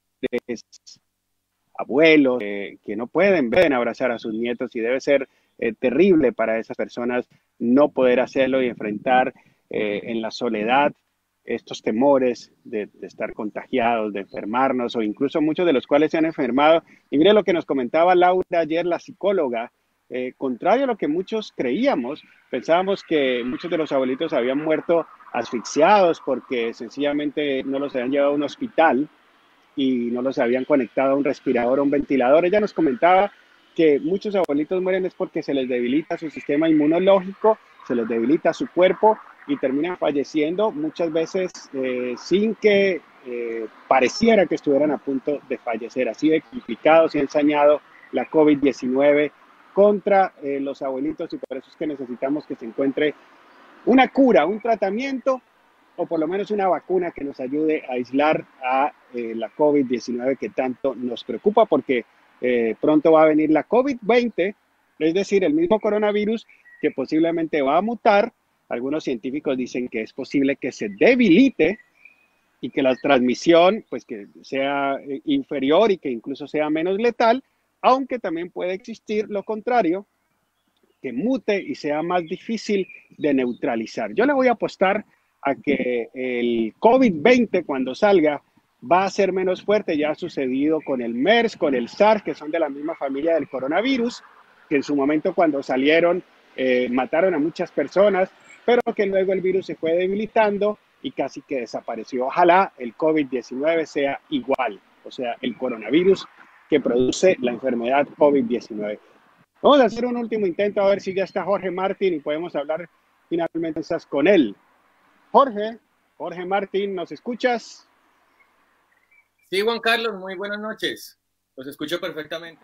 abuelos, eh, que no pueden, pueden abrazar a sus nietos y debe ser eh, terrible para esas personas no poder hacerlo y enfrentar eh, en la soledad estos temores de, de estar contagiados, de enfermarnos o incluso muchos de los cuales se han enfermado. Y mire lo que nos comentaba Laura ayer, la psicóloga, eh, contrario a lo que muchos creíamos, pensábamos que muchos de los abuelitos habían muerto asfixiados porque sencillamente no los habían llevado a un hospital y no los habían conectado a un respirador o un ventilador. Ella nos comentaba que muchos abuelitos mueren es porque se les debilita su sistema inmunológico, se les debilita su cuerpo y terminan falleciendo muchas veces eh, sin que eh, pareciera que estuvieran a punto de fallecer. Así de complicado se ha ensañado la COVID diecinueve contra eh, los abuelitos y por eso es que necesitamos que se encuentre una cura, un tratamiento o por lo menos una vacuna que nos ayude a aislar a eh, la COVID diecinueve que tanto nos preocupa porque eh, pronto va a venir la COVID veinte, es decir, el mismo coronavirus que posiblemente va a mutar. Algunos científicos dicen que es posible que se debilite y que la transmisión pues que sea inferior y que incluso sea menos letal, aunque también puede existir lo contrario, que mute y sea más difícil de neutralizar. Yo le voy a apostar a que el COVID veinte cuando salga va a ser menos fuerte. Ya ha sucedido con el MERS, con el SARS, que son de la misma familia del coronavirus, que en su momento cuando salieron eh, mataron a muchas personas, pero que luego el virus se fue debilitando y casi que desapareció. Ojalá el COVID diecinueve sea igual, o sea, el coronavirus que produce la enfermedad COVID diecinueve. Vamos a hacer un último intento a ver si ya está Jorge Martín y podemos hablar finalmente con él. Jorge, Jorge Martín, ¿nos escuchas? Sí, Juan Carlos, muy buenas noches. Los escucho perfectamente.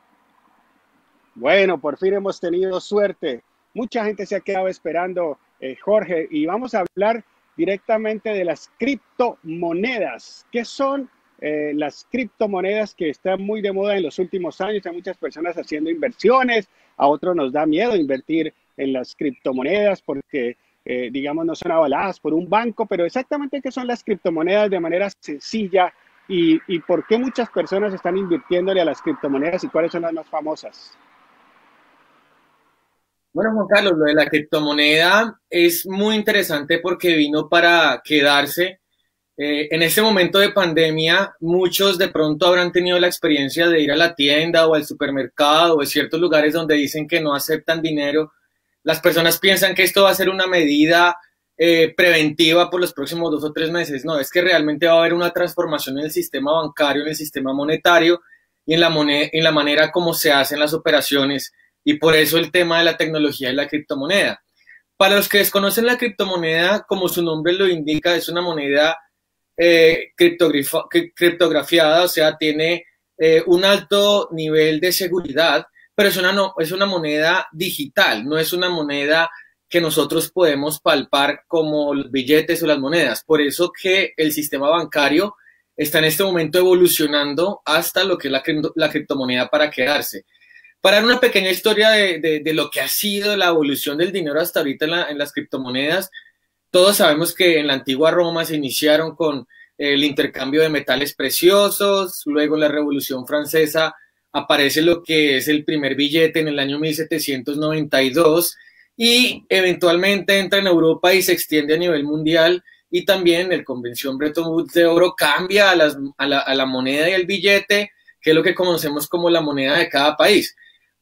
Bueno, por fin hemos tenido suerte. Mucha gente se ha quedado esperando, eh, Jorge, y vamos a hablar directamente de las criptomonedas. ¿Qué son eh, las criptomonedas que están muy de moda en los últimos años? Hay muchas personas haciendo inversiones, a otros nos da miedo invertir en las criptomonedas porque, eh, digamos, no son avaladas por un banco, pero exactamente qué son las criptomonedas de manera sencilla y, y por qué muchas personas están invirtiéndole a las criptomonedas y cuáles son las más famosas. Bueno, Juan Carlos, lo de la criptomoneda es muy interesante porque vino para quedarse. Eh, en este momento de pandemia, muchos de pronto habrán tenido la experiencia de ir a la tienda o al supermercado o a ciertos lugares donde dicen que no aceptan dinero. Las personas piensan que esto va a ser una medida eh, preventiva por los próximos dos o tres meses. No, es que realmente va a haber una transformación en el sistema bancario, en el sistema monetario y en la, moneda, en la manera como se hacen las operaciones. Y por eso el tema de la tecnología y la criptomoneda. Para los que desconocen la criptomoneda, como su nombre lo indica, es una moneda eh, criptografiada, o sea, tiene eh, un alto nivel de seguridad, pero es una, no, es una moneda digital, no es una moneda que nosotros podemos palpar como los billetes o las monedas. Por eso que el sistema bancario está en este momento evolucionando hasta lo que es la, la criptomoneda para quedarse. Para dar una pequeña historia de, de, de lo que ha sido la evolución del dinero hasta ahorita en, la, en las criptomonedas, todos sabemos que en la antigua Roma se iniciaron con el intercambio de metales preciosos, luego en la Revolución Francesa aparece lo que es el primer billete en el año mil setecientos noventa y dos y eventualmente entra en Europa y se extiende a nivel mundial y también el Convención Bretton Woods de oro cambia a, las, a, la, a la moneda y el billete, que es lo que conocemos como la moneda de cada país.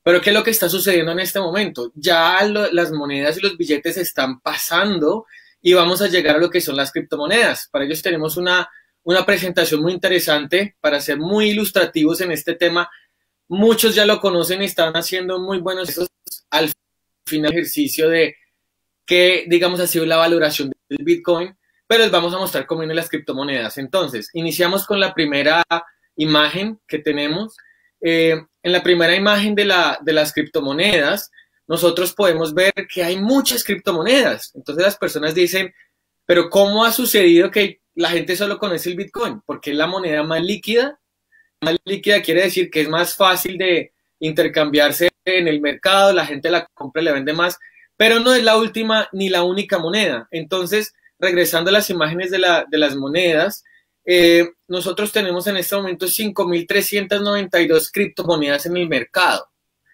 Pero ¿qué es lo que está sucediendo en este momento? Ya lo, las monedas y los billetes están pasando y vamos a llegar a lo que son las criptomonedas. Para ello tenemos una, una presentación muy interesante para ser muy ilustrativos en este tema. Muchos ya lo conocen y están haciendo muy buenos esos, al final ejercicio de que, digamos, ha sido la valoración del Bitcoin, pero les vamos a mostrar cómo vienen las criptomonedas. Entonces, iniciamos con la primera imagen que tenemos. Eh, en la primera imagen de, la, de las criptomonedas, nosotros podemos ver que hay muchas criptomonedas. Entonces las personas dicen, pero ¿cómo ha sucedido que la gente solo conoce el Bitcoin? Porque es la moneda más líquida. Más líquida quiere decir que es más fácil de intercambiarse en el mercado, la gente la compra y la vende más, pero no es la última ni la única moneda. Entonces, regresando a las imágenes de, la, de las monedas, eh, nosotros tenemos en este momento cinco mil trescientas noventa y dos criptomonedas en el mercado.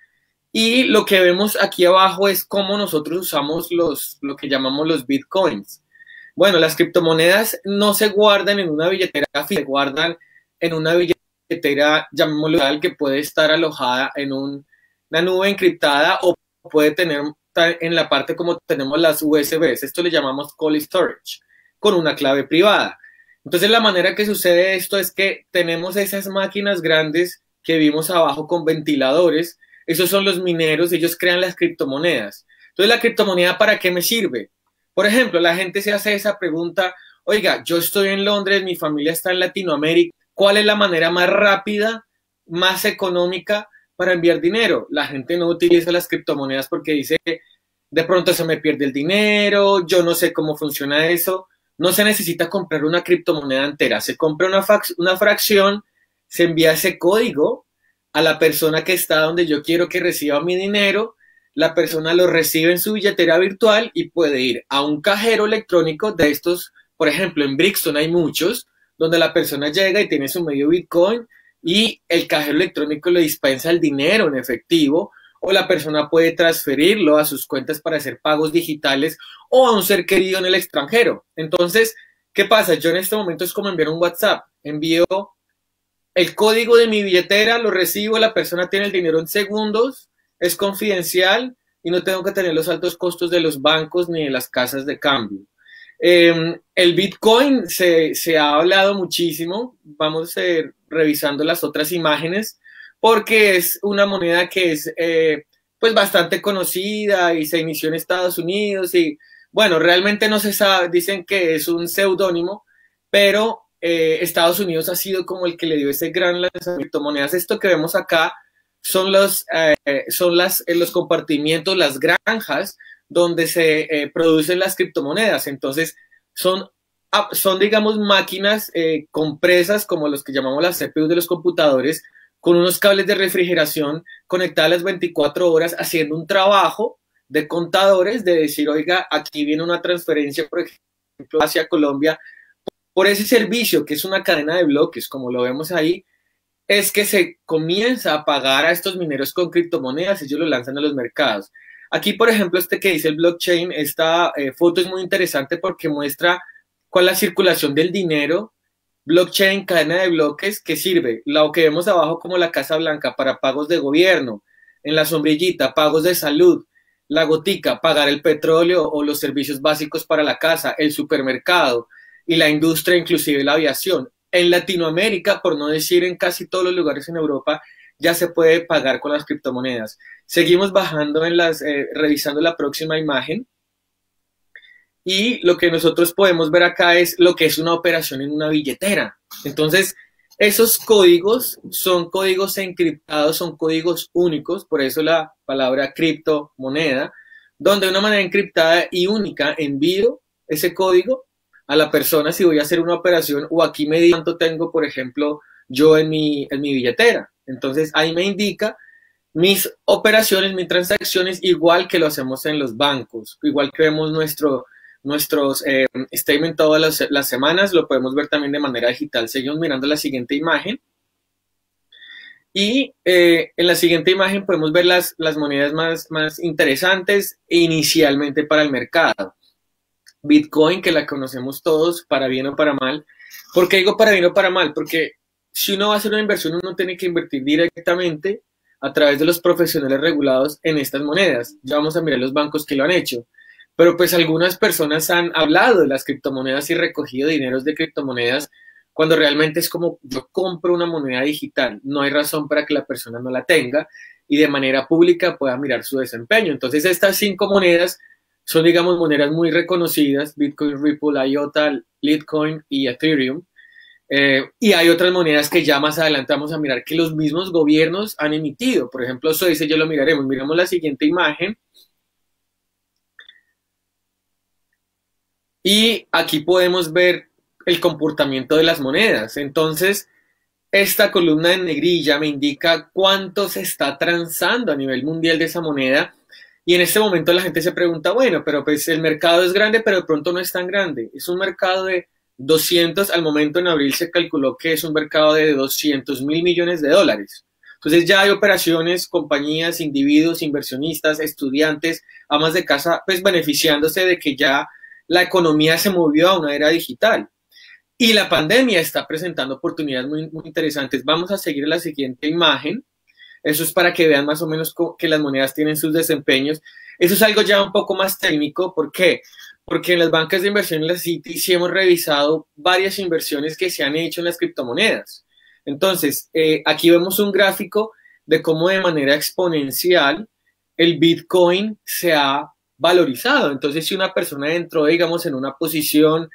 Y lo que vemos aquí abajo es cómo nosotros usamos los, lo que llamamos los bitcoins. Bueno, las criptomonedas no se guardan en una billetera física, se guardan en una billetera, llamémoslo tal, que puede estar alojada en un, una nube encriptada o puede tener en la parte como tenemos las U S Bs. Esto le llamamos cold storage, con una clave privada. Entonces la manera que sucede esto es que tenemos esas máquinas grandes que vimos abajo con ventiladores. Esos son los mineros, ellos crean las criptomonedas. Entonces, ¿la criptomoneda para qué me sirve? Por ejemplo, la gente se hace esa pregunta, oiga, yo estoy en Londres, mi familia está en Latinoamérica, ¿cuál es la manera más rápida, más económica para enviar dinero? La gente no utiliza las criptomonedas porque dice, de pronto se me pierde el dinero, yo no sé cómo funciona eso. No se necesita comprar una criptomoneda entera, se compra una, una fracción, se envía ese código a la persona que está donde yo quiero que reciba mi dinero, la persona lo recibe en su billetera virtual y puede ir a un cajero electrónico de estos, por ejemplo, en Brixton hay muchos, donde la persona llega y tiene su medio Bitcoin y el cajero electrónico le dispensa el dinero en efectivo, o la persona puede transferirlo a sus cuentas para hacer pagos digitales o a un ser querido en el extranjero. Entonces, ¿qué pasa? Yo en este momento es como enviar un WhatsApp, envío el código de mi billetera, lo recibo, la persona tiene el dinero en segundos, es confidencial y no tengo que tener los altos costos de los bancos ni de las casas de cambio. Eh, el Bitcoin se, se ha hablado muchísimo, vamos a ir revisando las otras imágenes, porque es una moneda que es eh, pues bastante conocida y se inició en Estados Unidos y bueno, realmente no se sabe, dicen que es un seudónimo, pero Eh, Estados Unidos ha sido como el que le dio ese gran lanzamiento de criptomonedas. Esto que vemos acá son los, eh, son las, eh, los compartimientos, las granjas donde se eh, producen las criptomonedas. Entonces son, son digamos, máquinas eh, compresas como los que llamamos las C P Us de los computadores, con unos cables de refrigeración conectadas las veinticuatro horas, haciendo un trabajo de contadores de decir, oiga, aquí viene una transferencia, por ejemplo, hacia Colombia. Por ese servicio, que es una cadena de bloques, como lo vemos ahí, es que se comienza a pagar a estos mineros con criptomonedas y ellos lo lanzan a los mercados. Aquí, por ejemplo, este que dice el blockchain, esta eh, foto es muy interesante porque muestra cuál es la circulación del dinero. Blockchain, cadena de bloques, que sirve, lo que vemos abajo como la Casa Blanca para pagos de gobierno, en la sombrillita, pagos de salud, la gotica, pagar el petróleo o los servicios básicos para la casa, el supermercado, y la industria, inclusive la aviación. En Latinoamérica, por no decir en casi todos los lugares en Europa, ya se puede pagar con las criptomonedas. Seguimos bajando, en las, eh, revisando la próxima imagen. Y lo que nosotros podemos ver acá es lo que es una operación en una billetera. Entonces, esos códigos son códigos encriptados, son códigos únicos, por eso la palabra criptomoneda, donde de una manera encriptada y única envío ese código a la persona si voy a hacer una operación o aquí me dice cuánto tengo, por ejemplo, yo en mi, en mi billetera. Entonces ahí me indica mis operaciones, mis transacciones, igual que lo hacemos en los bancos, igual que vemos nuestro, nuestros eh, statement todas las, las semanas, lo podemos ver también de manera digital. Seguimos mirando la siguiente imagen. Y eh, en la siguiente imagen podemos ver las, las monedas más, más interesantes inicialmente para el mercado. Bitcoin, que la conocemos todos, para bien o para mal. ¿Por qué digo para bien o para mal? Porque si uno va a hacer una inversión, uno tiene que invertir directamente a través de los profesionales regulados en estas monedas. Ya vamos a mirar los bancos que lo han hecho. Pero pues algunas personas han hablado de las criptomonedas y recogido dineros de criptomonedas cuando realmente es como yo compro una moneda digital. No hay razón para que la persona no la tenga y de manera pública pueda mirar su desempeño. Entonces estas cinco monedas son, digamos, monedas muy reconocidas: Bitcoin, Ripple, I O T A, Litecoin y Ethereum. Eh, y hay otras monedas que ya más adelante vamos a mirar que los mismos gobiernos han emitido. Por ejemplo, eso dice, ya lo miraremos. Miramos la siguiente imagen. Y aquí podemos ver el comportamiento de las monedas. Entonces, esta columna en negrilla me indica cuánto se está transando a nivel mundial de esa moneda. Y en este momento la gente se pregunta, bueno, pero pues el mercado es grande, pero de pronto no es tan grande. Es un mercado de doscientos, al momento en abril se calculó que es un mercado de doscientos mil millones de dólares. Entonces ya hay operaciones, compañías, individuos, inversionistas, estudiantes, amas de casa, pues beneficiándose de que ya la economía se movió a una era digital. Y la pandemia está presentando oportunidades muy, muy interesantes. Vamos a seguir la siguiente imagen. Eso es para que vean más o menos que las monedas tienen sus desempeños. Eso es algo ya un poco más técnico. ¿Por qué? Porque en las bancas de inversión en la Citi sí hemos revisado varias inversiones que se han hecho en las criptomonedas. Entonces, eh, aquí vemos un gráfico de cómo de manera exponencial el Bitcoin se ha valorizado. Entonces, si una persona entró, digamos, en una posición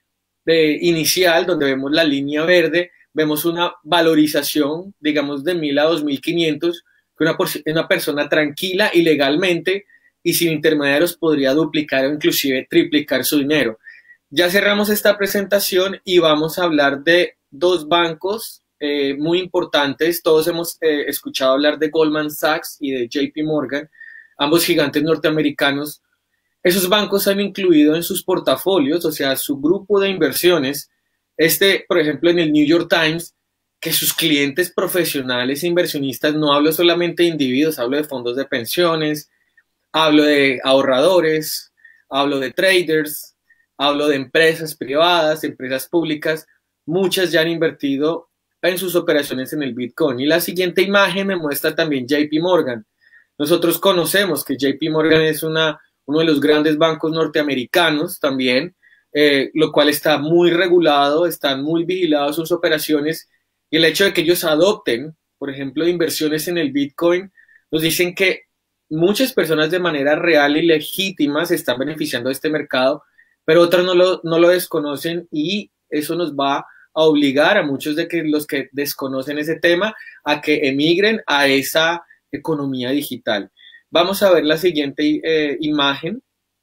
de inicial, donde vemos la línea verde, vemos una valorización, digamos, de mil a dos mil quinientos, que una, una persona tranquila y legalmente y sin intermediarios podría duplicar o inclusive triplicar su dinero. Ya cerramos esta presentación y vamos a hablar de dos bancos eh, muy importantes. Todos hemos eh, escuchado hablar de Goldman Sachs y de J P Morgan, ambos gigantes norteamericanos. Esos bancos han incluido en sus portafolios, o sea, su grupo de inversiones, este, por ejemplo, en el New York Times, que sus clientes profesionales e inversionistas, no hablo solamente de individuos, hablo de fondos de pensiones, hablo de ahorradores, hablo de traders, hablo de empresas privadas, empresas públicas, muchas ya han invertido en sus operaciones en el Bitcoin. Y la siguiente imagen me muestra también J P Morgan. Nosotros conocemos que J P Morgan es una, uno de los grandes bancos norteamericanos también, eh, lo cual está muy regulado, están muy vigilados sus operaciones, y el hecho de que ellos adopten, por ejemplo, inversiones en el Bitcoin, nos dicen que muchas personas de manera real y legítima se están beneficiando de este mercado, pero otros no lo, no lo desconocen, y eso nos va a obligar a muchos de que los que desconocen ese tema a que emigren a esa economía digital. Vamos a ver la siguiente eh, imagen,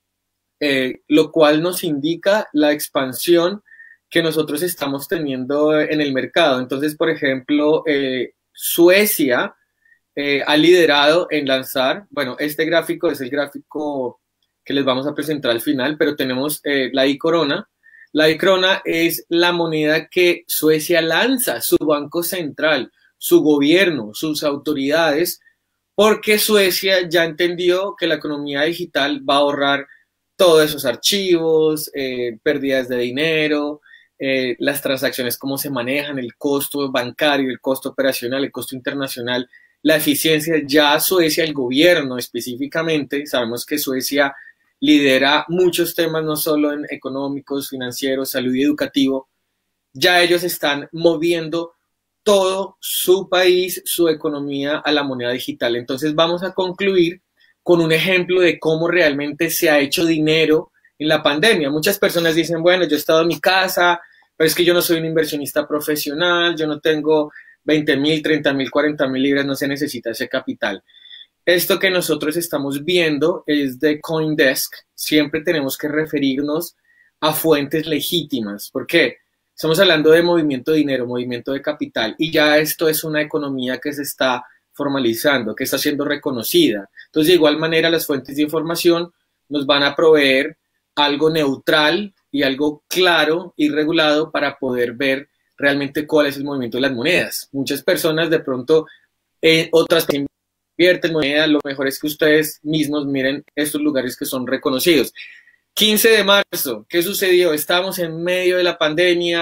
eh, lo cual nos indica la expansión que nosotros estamos teniendo en el mercado. Entonces, por ejemplo, eh, Suecia eh, ha liderado en lanzar, bueno, este gráfico es el gráfico que les vamos a presentar al final, pero tenemos eh, la I-Corona. La I-Corona es la moneda que Suecia lanza, su banco central, su gobierno, sus autoridades, porque Suecia ya entendió que la economía digital va a ahorrar todos esos archivos, eh, pérdidas de dinero, eh, las transacciones, cómo se manejan, el costo bancario, el costo operacional, el costo internacional, la eficiencia. Ya Suecia, el gobierno específicamente, sabemos que Suecia lidera muchos temas, no solo en económicos, financieros, salud y educativo. Ya ellos están moviendo todo su país, su economía a la moneda digital. Entonces vamos a concluir con un ejemplo de cómo realmente se ha hecho dinero en la pandemia. Muchas personas dicen, bueno, yo he estado en mi casa, pero es que yo no soy un inversionista profesional, yo no tengo veinte mil, treinta mil, cuarenta mil libras, no se necesita ese capital. Esto que nosotros estamos viendo es de CoinDesk. Siempre tenemos que referirnos a fuentes legítimas. ¿Por qué? Estamos hablando de movimiento de dinero, movimiento de capital, y ya esto es una economía que se está formalizando, que está siendo reconocida. Entonces, de igual manera, las fuentes de información nos van a proveer algo neutral y algo claro y regulado para poder ver realmente cuál es el movimiento de las monedas. Muchas personas de pronto, eh, otras que invierten monedas, lo mejor es que ustedes mismos miren estos lugares que son reconocidos. quince de marzo, ¿qué sucedió? Estábamos en medio de la pandemia,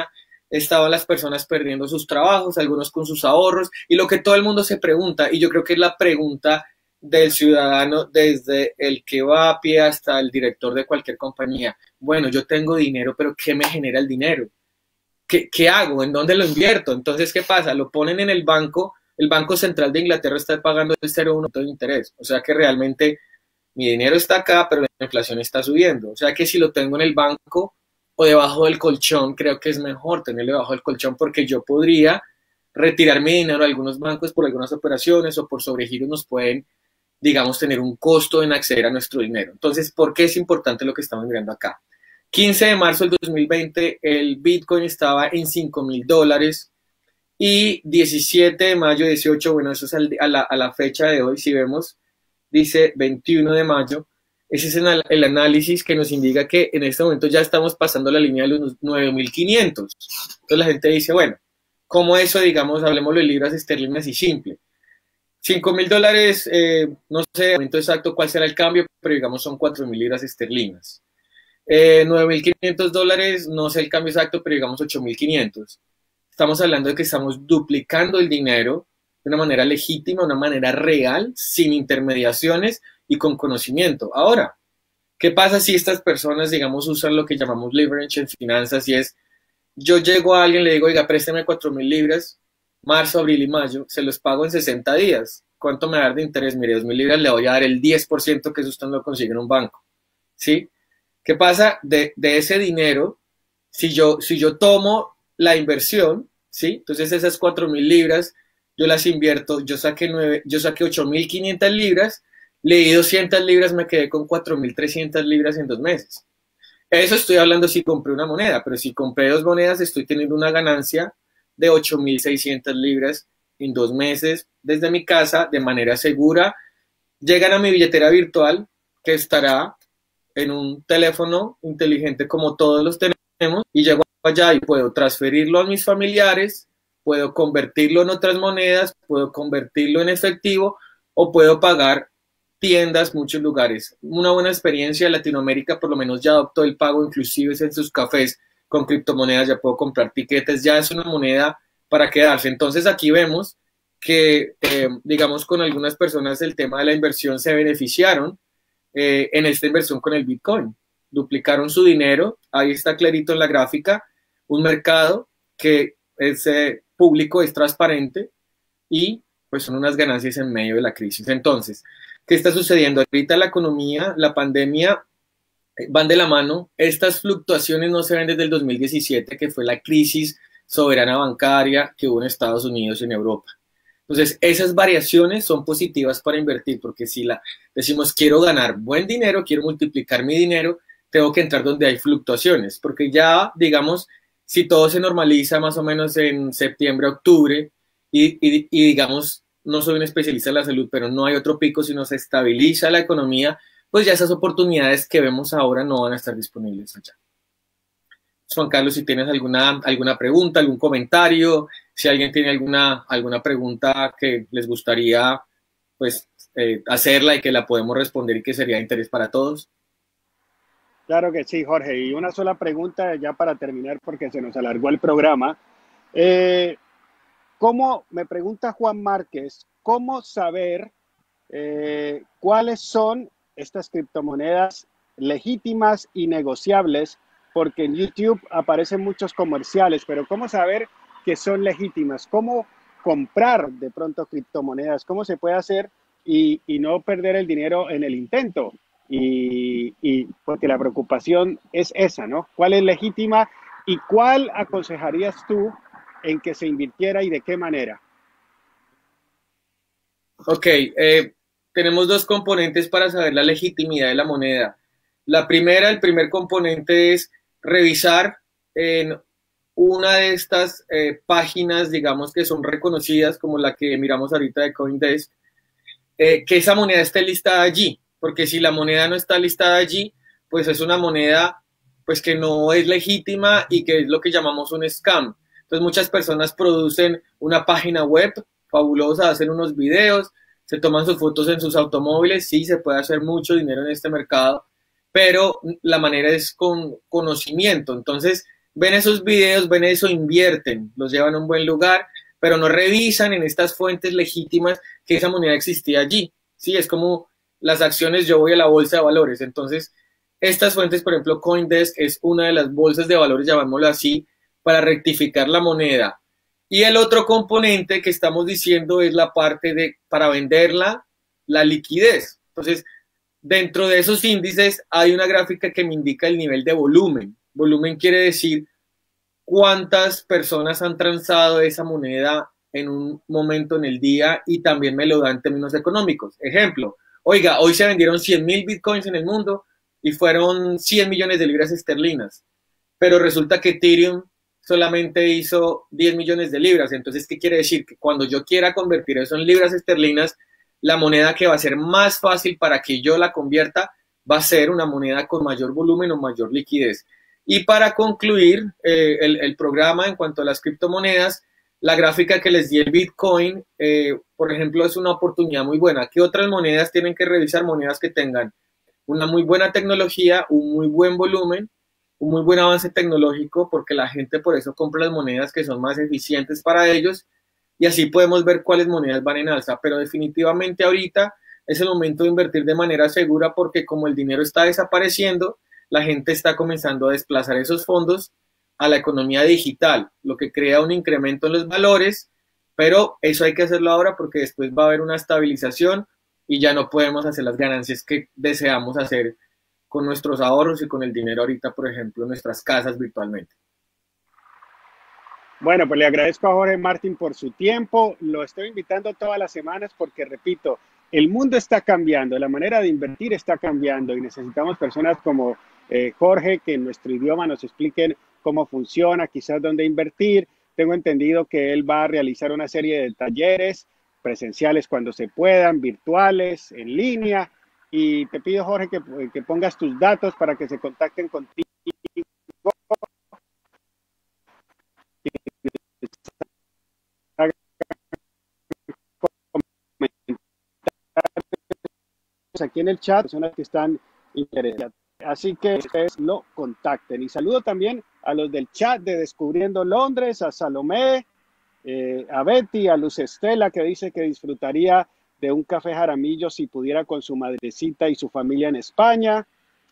estaban las personas perdiendo sus trabajos, algunos con sus ahorros, y lo que todo el mundo se pregunta, y yo creo que es la pregunta del ciudadano desde el que va a pie hasta el director de cualquier compañía. Bueno, yo tengo dinero, pero ¿qué me genera el dinero? ¿Qué, qué hago? ¿En dónde lo invierto? Entonces, ¿qué pasa? Lo ponen en el banco, el Banco Central de Inglaterra está pagando el cero coma uno de interés, o sea que realmente mi dinero está acá, pero la inflación está subiendo, o sea que si lo tengo en el banco o debajo del colchón, creo que es mejor tenerlo debajo del colchón porque yo podría retirar mi dinero a algunos bancos por algunas operaciones o por sobregiros nos pueden, digamos, tener un costo en acceder a nuestro dinero. Entonces, ¿por qué es importante lo que estamos mirando acá? quince de marzo del dos mil veinte, el Bitcoin estaba en cinco mil dólares y diecisiete de mayo, dieciocho, bueno, eso es a la, a la fecha de hoy, si vemos, dice veintiuno de mayo, ese es el análisis que nos indica que en este momento ya estamos pasando la línea de los nueve mil quinientos. Entonces la gente dice, bueno, ¿cómo eso, digamos, hablemos de libras esterlinas y simple? cinco mil dólares, eh, no sé el momento exacto cuál será el cambio, pero digamos son cuatro mil libras esterlinas. Eh, nueve mil quinientos dólares, no sé el cambio exacto, pero digamos ocho mil quinientos. Estamos hablando de que estamos duplicando el dinero de una manera legítima, de una manera real, sin intermediaciones y con conocimiento. Ahora, ¿qué pasa si estas personas, digamos, usan lo que llamamos leverage en finanzas? Y es, yo llego a alguien, le digo, oiga, présteme cuatro mil libras, marzo, abril y mayo, se los pago en sesenta días. ¿Cuánto me va a dar de interés? Mire, dos mil libras le voy a dar el diez por ciento que eso usted no consigue en un banco. ¿Sí? ¿Qué pasa? De, de ese dinero, si yo, si yo tomo la inversión, ¿sí? Entonces esas cuatro mil libras, yo las invierto, yo saqué, nueve, yo saqué ocho mil quinientas libras, le di doscientas libras, me quedé con cuatro mil trescientas libras en dos meses. Eso estoy hablando si compré una moneda, pero si compré dos monedas estoy teniendo una ganancia de ocho mil seiscientas libras en dos meses desde mi casa de manera segura. Llegan a mi billetera virtual que estará en un teléfono inteligente como todos los tenemos y llego allá y puedo transferirlo a mis familiares, puedo convertirlo en otras monedas, puedo convertirlo en efectivo o puedo pagar tiendas, muchos lugares. Una buena experiencia. Latinoamérica por lo menos ya adoptó el pago inclusive en sus cafés con criptomonedas, ya puedo comprar tiquetes, ya es una moneda para quedarse. Entonces aquí vemos que, eh, digamos, con algunas personas el tema de la inversión se beneficiaron eh, en esta inversión con el Bitcoin. Duplicaron su dinero, ahí está clarito en la gráfica, un mercado que es eh, público, es transparente y pues son unas ganancias en medio de la crisis. Entonces, ¿qué está sucediendo? Ahorita la economía, la pandemia van de la mano. Estas fluctuaciones no se ven desde el dos mil diecisiete, que fue la crisis soberana bancaria que hubo en Estados Unidos y en Europa. Entonces, esas variaciones son positivas para invertir, porque si la, decimos quiero ganar buen dinero, quiero multiplicar mi dinero, tengo que entrar donde hay fluctuaciones, porque ya, digamos, si todo se normaliza más o menos en septiembre, octubre, y, y, y digamos, no soy un especialista en la salud, pero no hay otro pico, sino se estabiliza la economía, pues ya esas oportunidades que vemos ahora no van a estar disponibles allá. Juan Carlos, si tienes alguna, alguna pregunta, algún comentario, si alguien tiene alguna, alguna pregunta que les gustaría pues, eh, hacerla y que la podemos responder y que sería de interés para todos. Claro que sí, Jorge. Y una sola pregunta ya para terminar porque se nos alargó el programa. Eh, ¿Cómo, me pregunta Juan Márquez, cómo saber eh, cuáles son estas criptomonedas legítimas y negociables? Porque en YouTube aparecen muchos comerciales, pero ¿cómo saber que son legítimas? ¿Cómo comprar de pronto criptomonedas? ¿Cómo se puede hacer y, y no perder el dinero en el intento? Y, y porque la preocupación es esa, ¿no? ¿Cuál es legítima y cuál aconsejarías tú en que se invirtiera y de qué manera? Ok, eh, tenemos dos componentes para saber la legitimidad de la moneda. La primera, el primer componente es revisar en una de estas eh, páginas, digamos, que son reconocidas, como la que miramos ahorita de CoinDesk, eh, que esa moneda esté listada allí, porque si la moneda no está listada allí, pues es una moneda pues que no es legítima y que es lo que llamamos un scam. Entonces muchas personas producen una página web fabulosa, hacen unos videos, se toman sus fotos en sus automóviles, sí, se puede hacer mucho dinero en este mercado, pero la manera es con conocimiento. Entonces, ven esos videos, ven eso, invierten, los llevan a un buen lugar, pero no revisan en estas fuentes legítimas que esa moneda existía allí. Sí, es como las acciones, yo voy a la bolsa de valores. Entonces, estas fuentes, por ejemplo, CoinDesk es una de las bolsas de valores, llamémoslo así, para rectificar la moneda. Y el otro componente que estamos diciendo es la parte de, para venderla, la liquidez. Entonces, dentro de esos índices hay una gráfica que me indica el nivel de volumen. Volumen quiere decir cuántas personas han transado esa moneda en un momento en el día, y también me lo da en términos económicos. Ejemplo, oiga, hoy se vendieron cien mil bitcoins en el mundo y fueron cien millones de libras esterlinas, pero resulta que Ethereum solamente hizo diez millones de libras. Entonces, ¿qué quiere decir? Que cuando yo quiera convertir eso en libras esterlinas, la moneda que va a ser más fácil para que yo la convierta va a ser una moneda con mayor volumen o mayor liquidez. Y para concluir eh, el, el programa en cuanto a las criptomonedas, la gráfica que les di el Bitcoin, eh, por ejemplo, es una oportunidad muy buena. ¿Qué otras monedas tienen que revisar? Monedas que tengan una muy buena tecnología, un muy buen volumen, un muy buen avance tecnológico, porque la gente por eso compra las monedas que son más eficientes para ellos, y así podemos ver cuáles monedas van en alza. Pero definitivamente ahorita es el momento de invertir de manera segura, porque como el dinero está desapareciendo, la gente está comenzando a desplazar esos fondos a la economía digital, lo que crea un incremento en los valores, pero eso hay que hacerlo ahora porque después va a haber una estabilización y ya no podemos hacer las ganancias que deseamos hacer con nuestros ahorros y con el dinero ahorita, por ejemplo, en nuestras casas virtualmente. Bueno, pues le agradezco a Jorge Martín por su tiempo. Lo estoy invitando todas las semanas porque, repito, el mundo está cambiando, la manera de invertir está cambiando y necesitamos personas como eh, Jorge que en nuestro idioma nos expliquen cómo funciona, quizás dónde invertir. Tengo entendido que él va a realizar una serie de talleres presenciales cuando se puedan, virtuales, en línea. Y te pido, Jorge, que, que pongas tus datos para que se contacten contigo. Aquí en el chat, personas que están interesadas. Así que ustedes lo contacten. Y saludo también a los del chat de Descubriendo Londres, a Salomé, eh, a Betty, a Luz Estela, que dice que disfrutaría de un café Jaramillo si pudiera con su madrecita y su familia en España.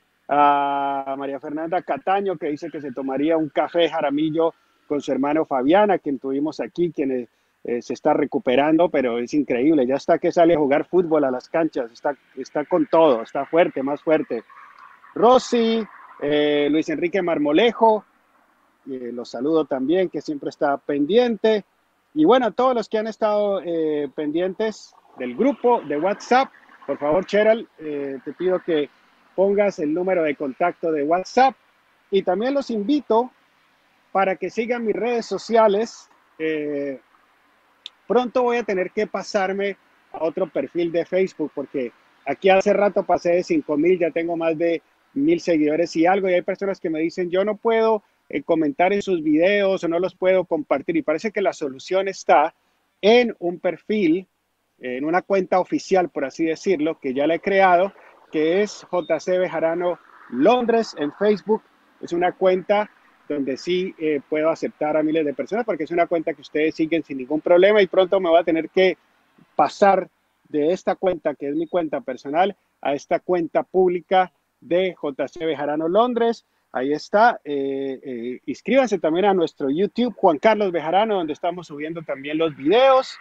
A María Fernanda Cataño, que dice que se tomaría un café Jaramillo con su hermano Fabián, a quien tuvimos aquí, quien eh, se está recuperando, pero es increíble. Ya está que sale a jugar fútbol a las canchas, está, está con todo, está fuerte, más fuerte. Rosy, eh, Luis Enrique Marmolejo, eh, los saludo también, que siempre está pendiente. Y bueno, a todos los que han estado eh, pendientes del grupo de WhatsApp, por favor, Cheryl, eh, te pido que pongas el número de contacto de WhatsApp, y también los invito para que sigan mis redes sociales. Eh, pronto voy a tener que pasarme a otro perfil de Facebook, porque aquí hace rato pasé de cinco mil, ya tengo más de mil seguidores y algo, y hay personas que me dicen, yo no puedo eh, comentar en sus videos o no los puedo compartir, y parece que la solución está en un perfil, en una cuenta oficial, por así decirlo, que ya la he creado, que es J C Bejarano Londres en Facebook. Es una cuenta donde sí eh, puedo aceptar a miles de personas, porque es una cuenta que ustedes siguen sin ningún problema, y pronto me voy a tener que pasar de esta cuenta, que es mi cuenta personal, a esta cuenta pública de J C Bejarano Londres. Ahí está. Eh, eh, inscríbanse también a nuestro YouTube, Juan Carlos Bejarano, donde estamos subiendo también los videos.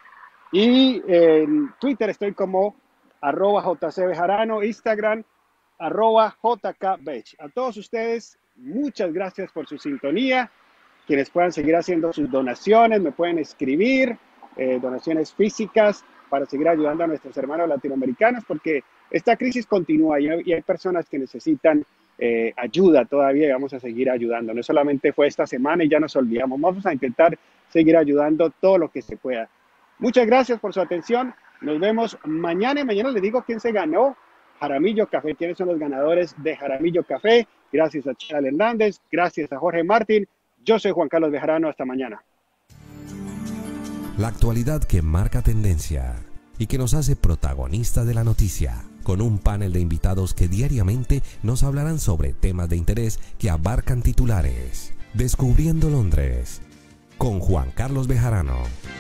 Y eh, en Twitter estoy como arroba J C Bejarano, Instagram arroba J K Bech. A todos ustedes, muchas gracias por su sintonía. Quienes puedan seguir haciendo sus donaciones, me pueden escribir, eh, donaciones físicas, para seguir ayudando a nuestros hermanos latinoamericanos, porque esta crisis continúa y hay, y hay personas que necesitan eh, ayuda todavía, y vamos a seguir ayudando. No solamente fue esta semana y ya nos olvidamos, vamos a intentar seguir ayudando todo lo que se pueda. Muchas gracias por su atención. Nos vemos mañana, y mañana les digo quién se ganó Jaramillo Café, quiénes son los ganadores de Jaramillo Café. Gracias a Cheryl Hernández, gracias a Jorge Martín. Yo soy Juan Carlos Bejarano, hasta mañana. La actualidad que marca tendencia y que nos hace protagonistas de la noticia, con un panel de invitados que diariamente nos hablarán sobre temas de interés que abarcan titulares. Descubriendo Londres con Juan Carlos Bejarano.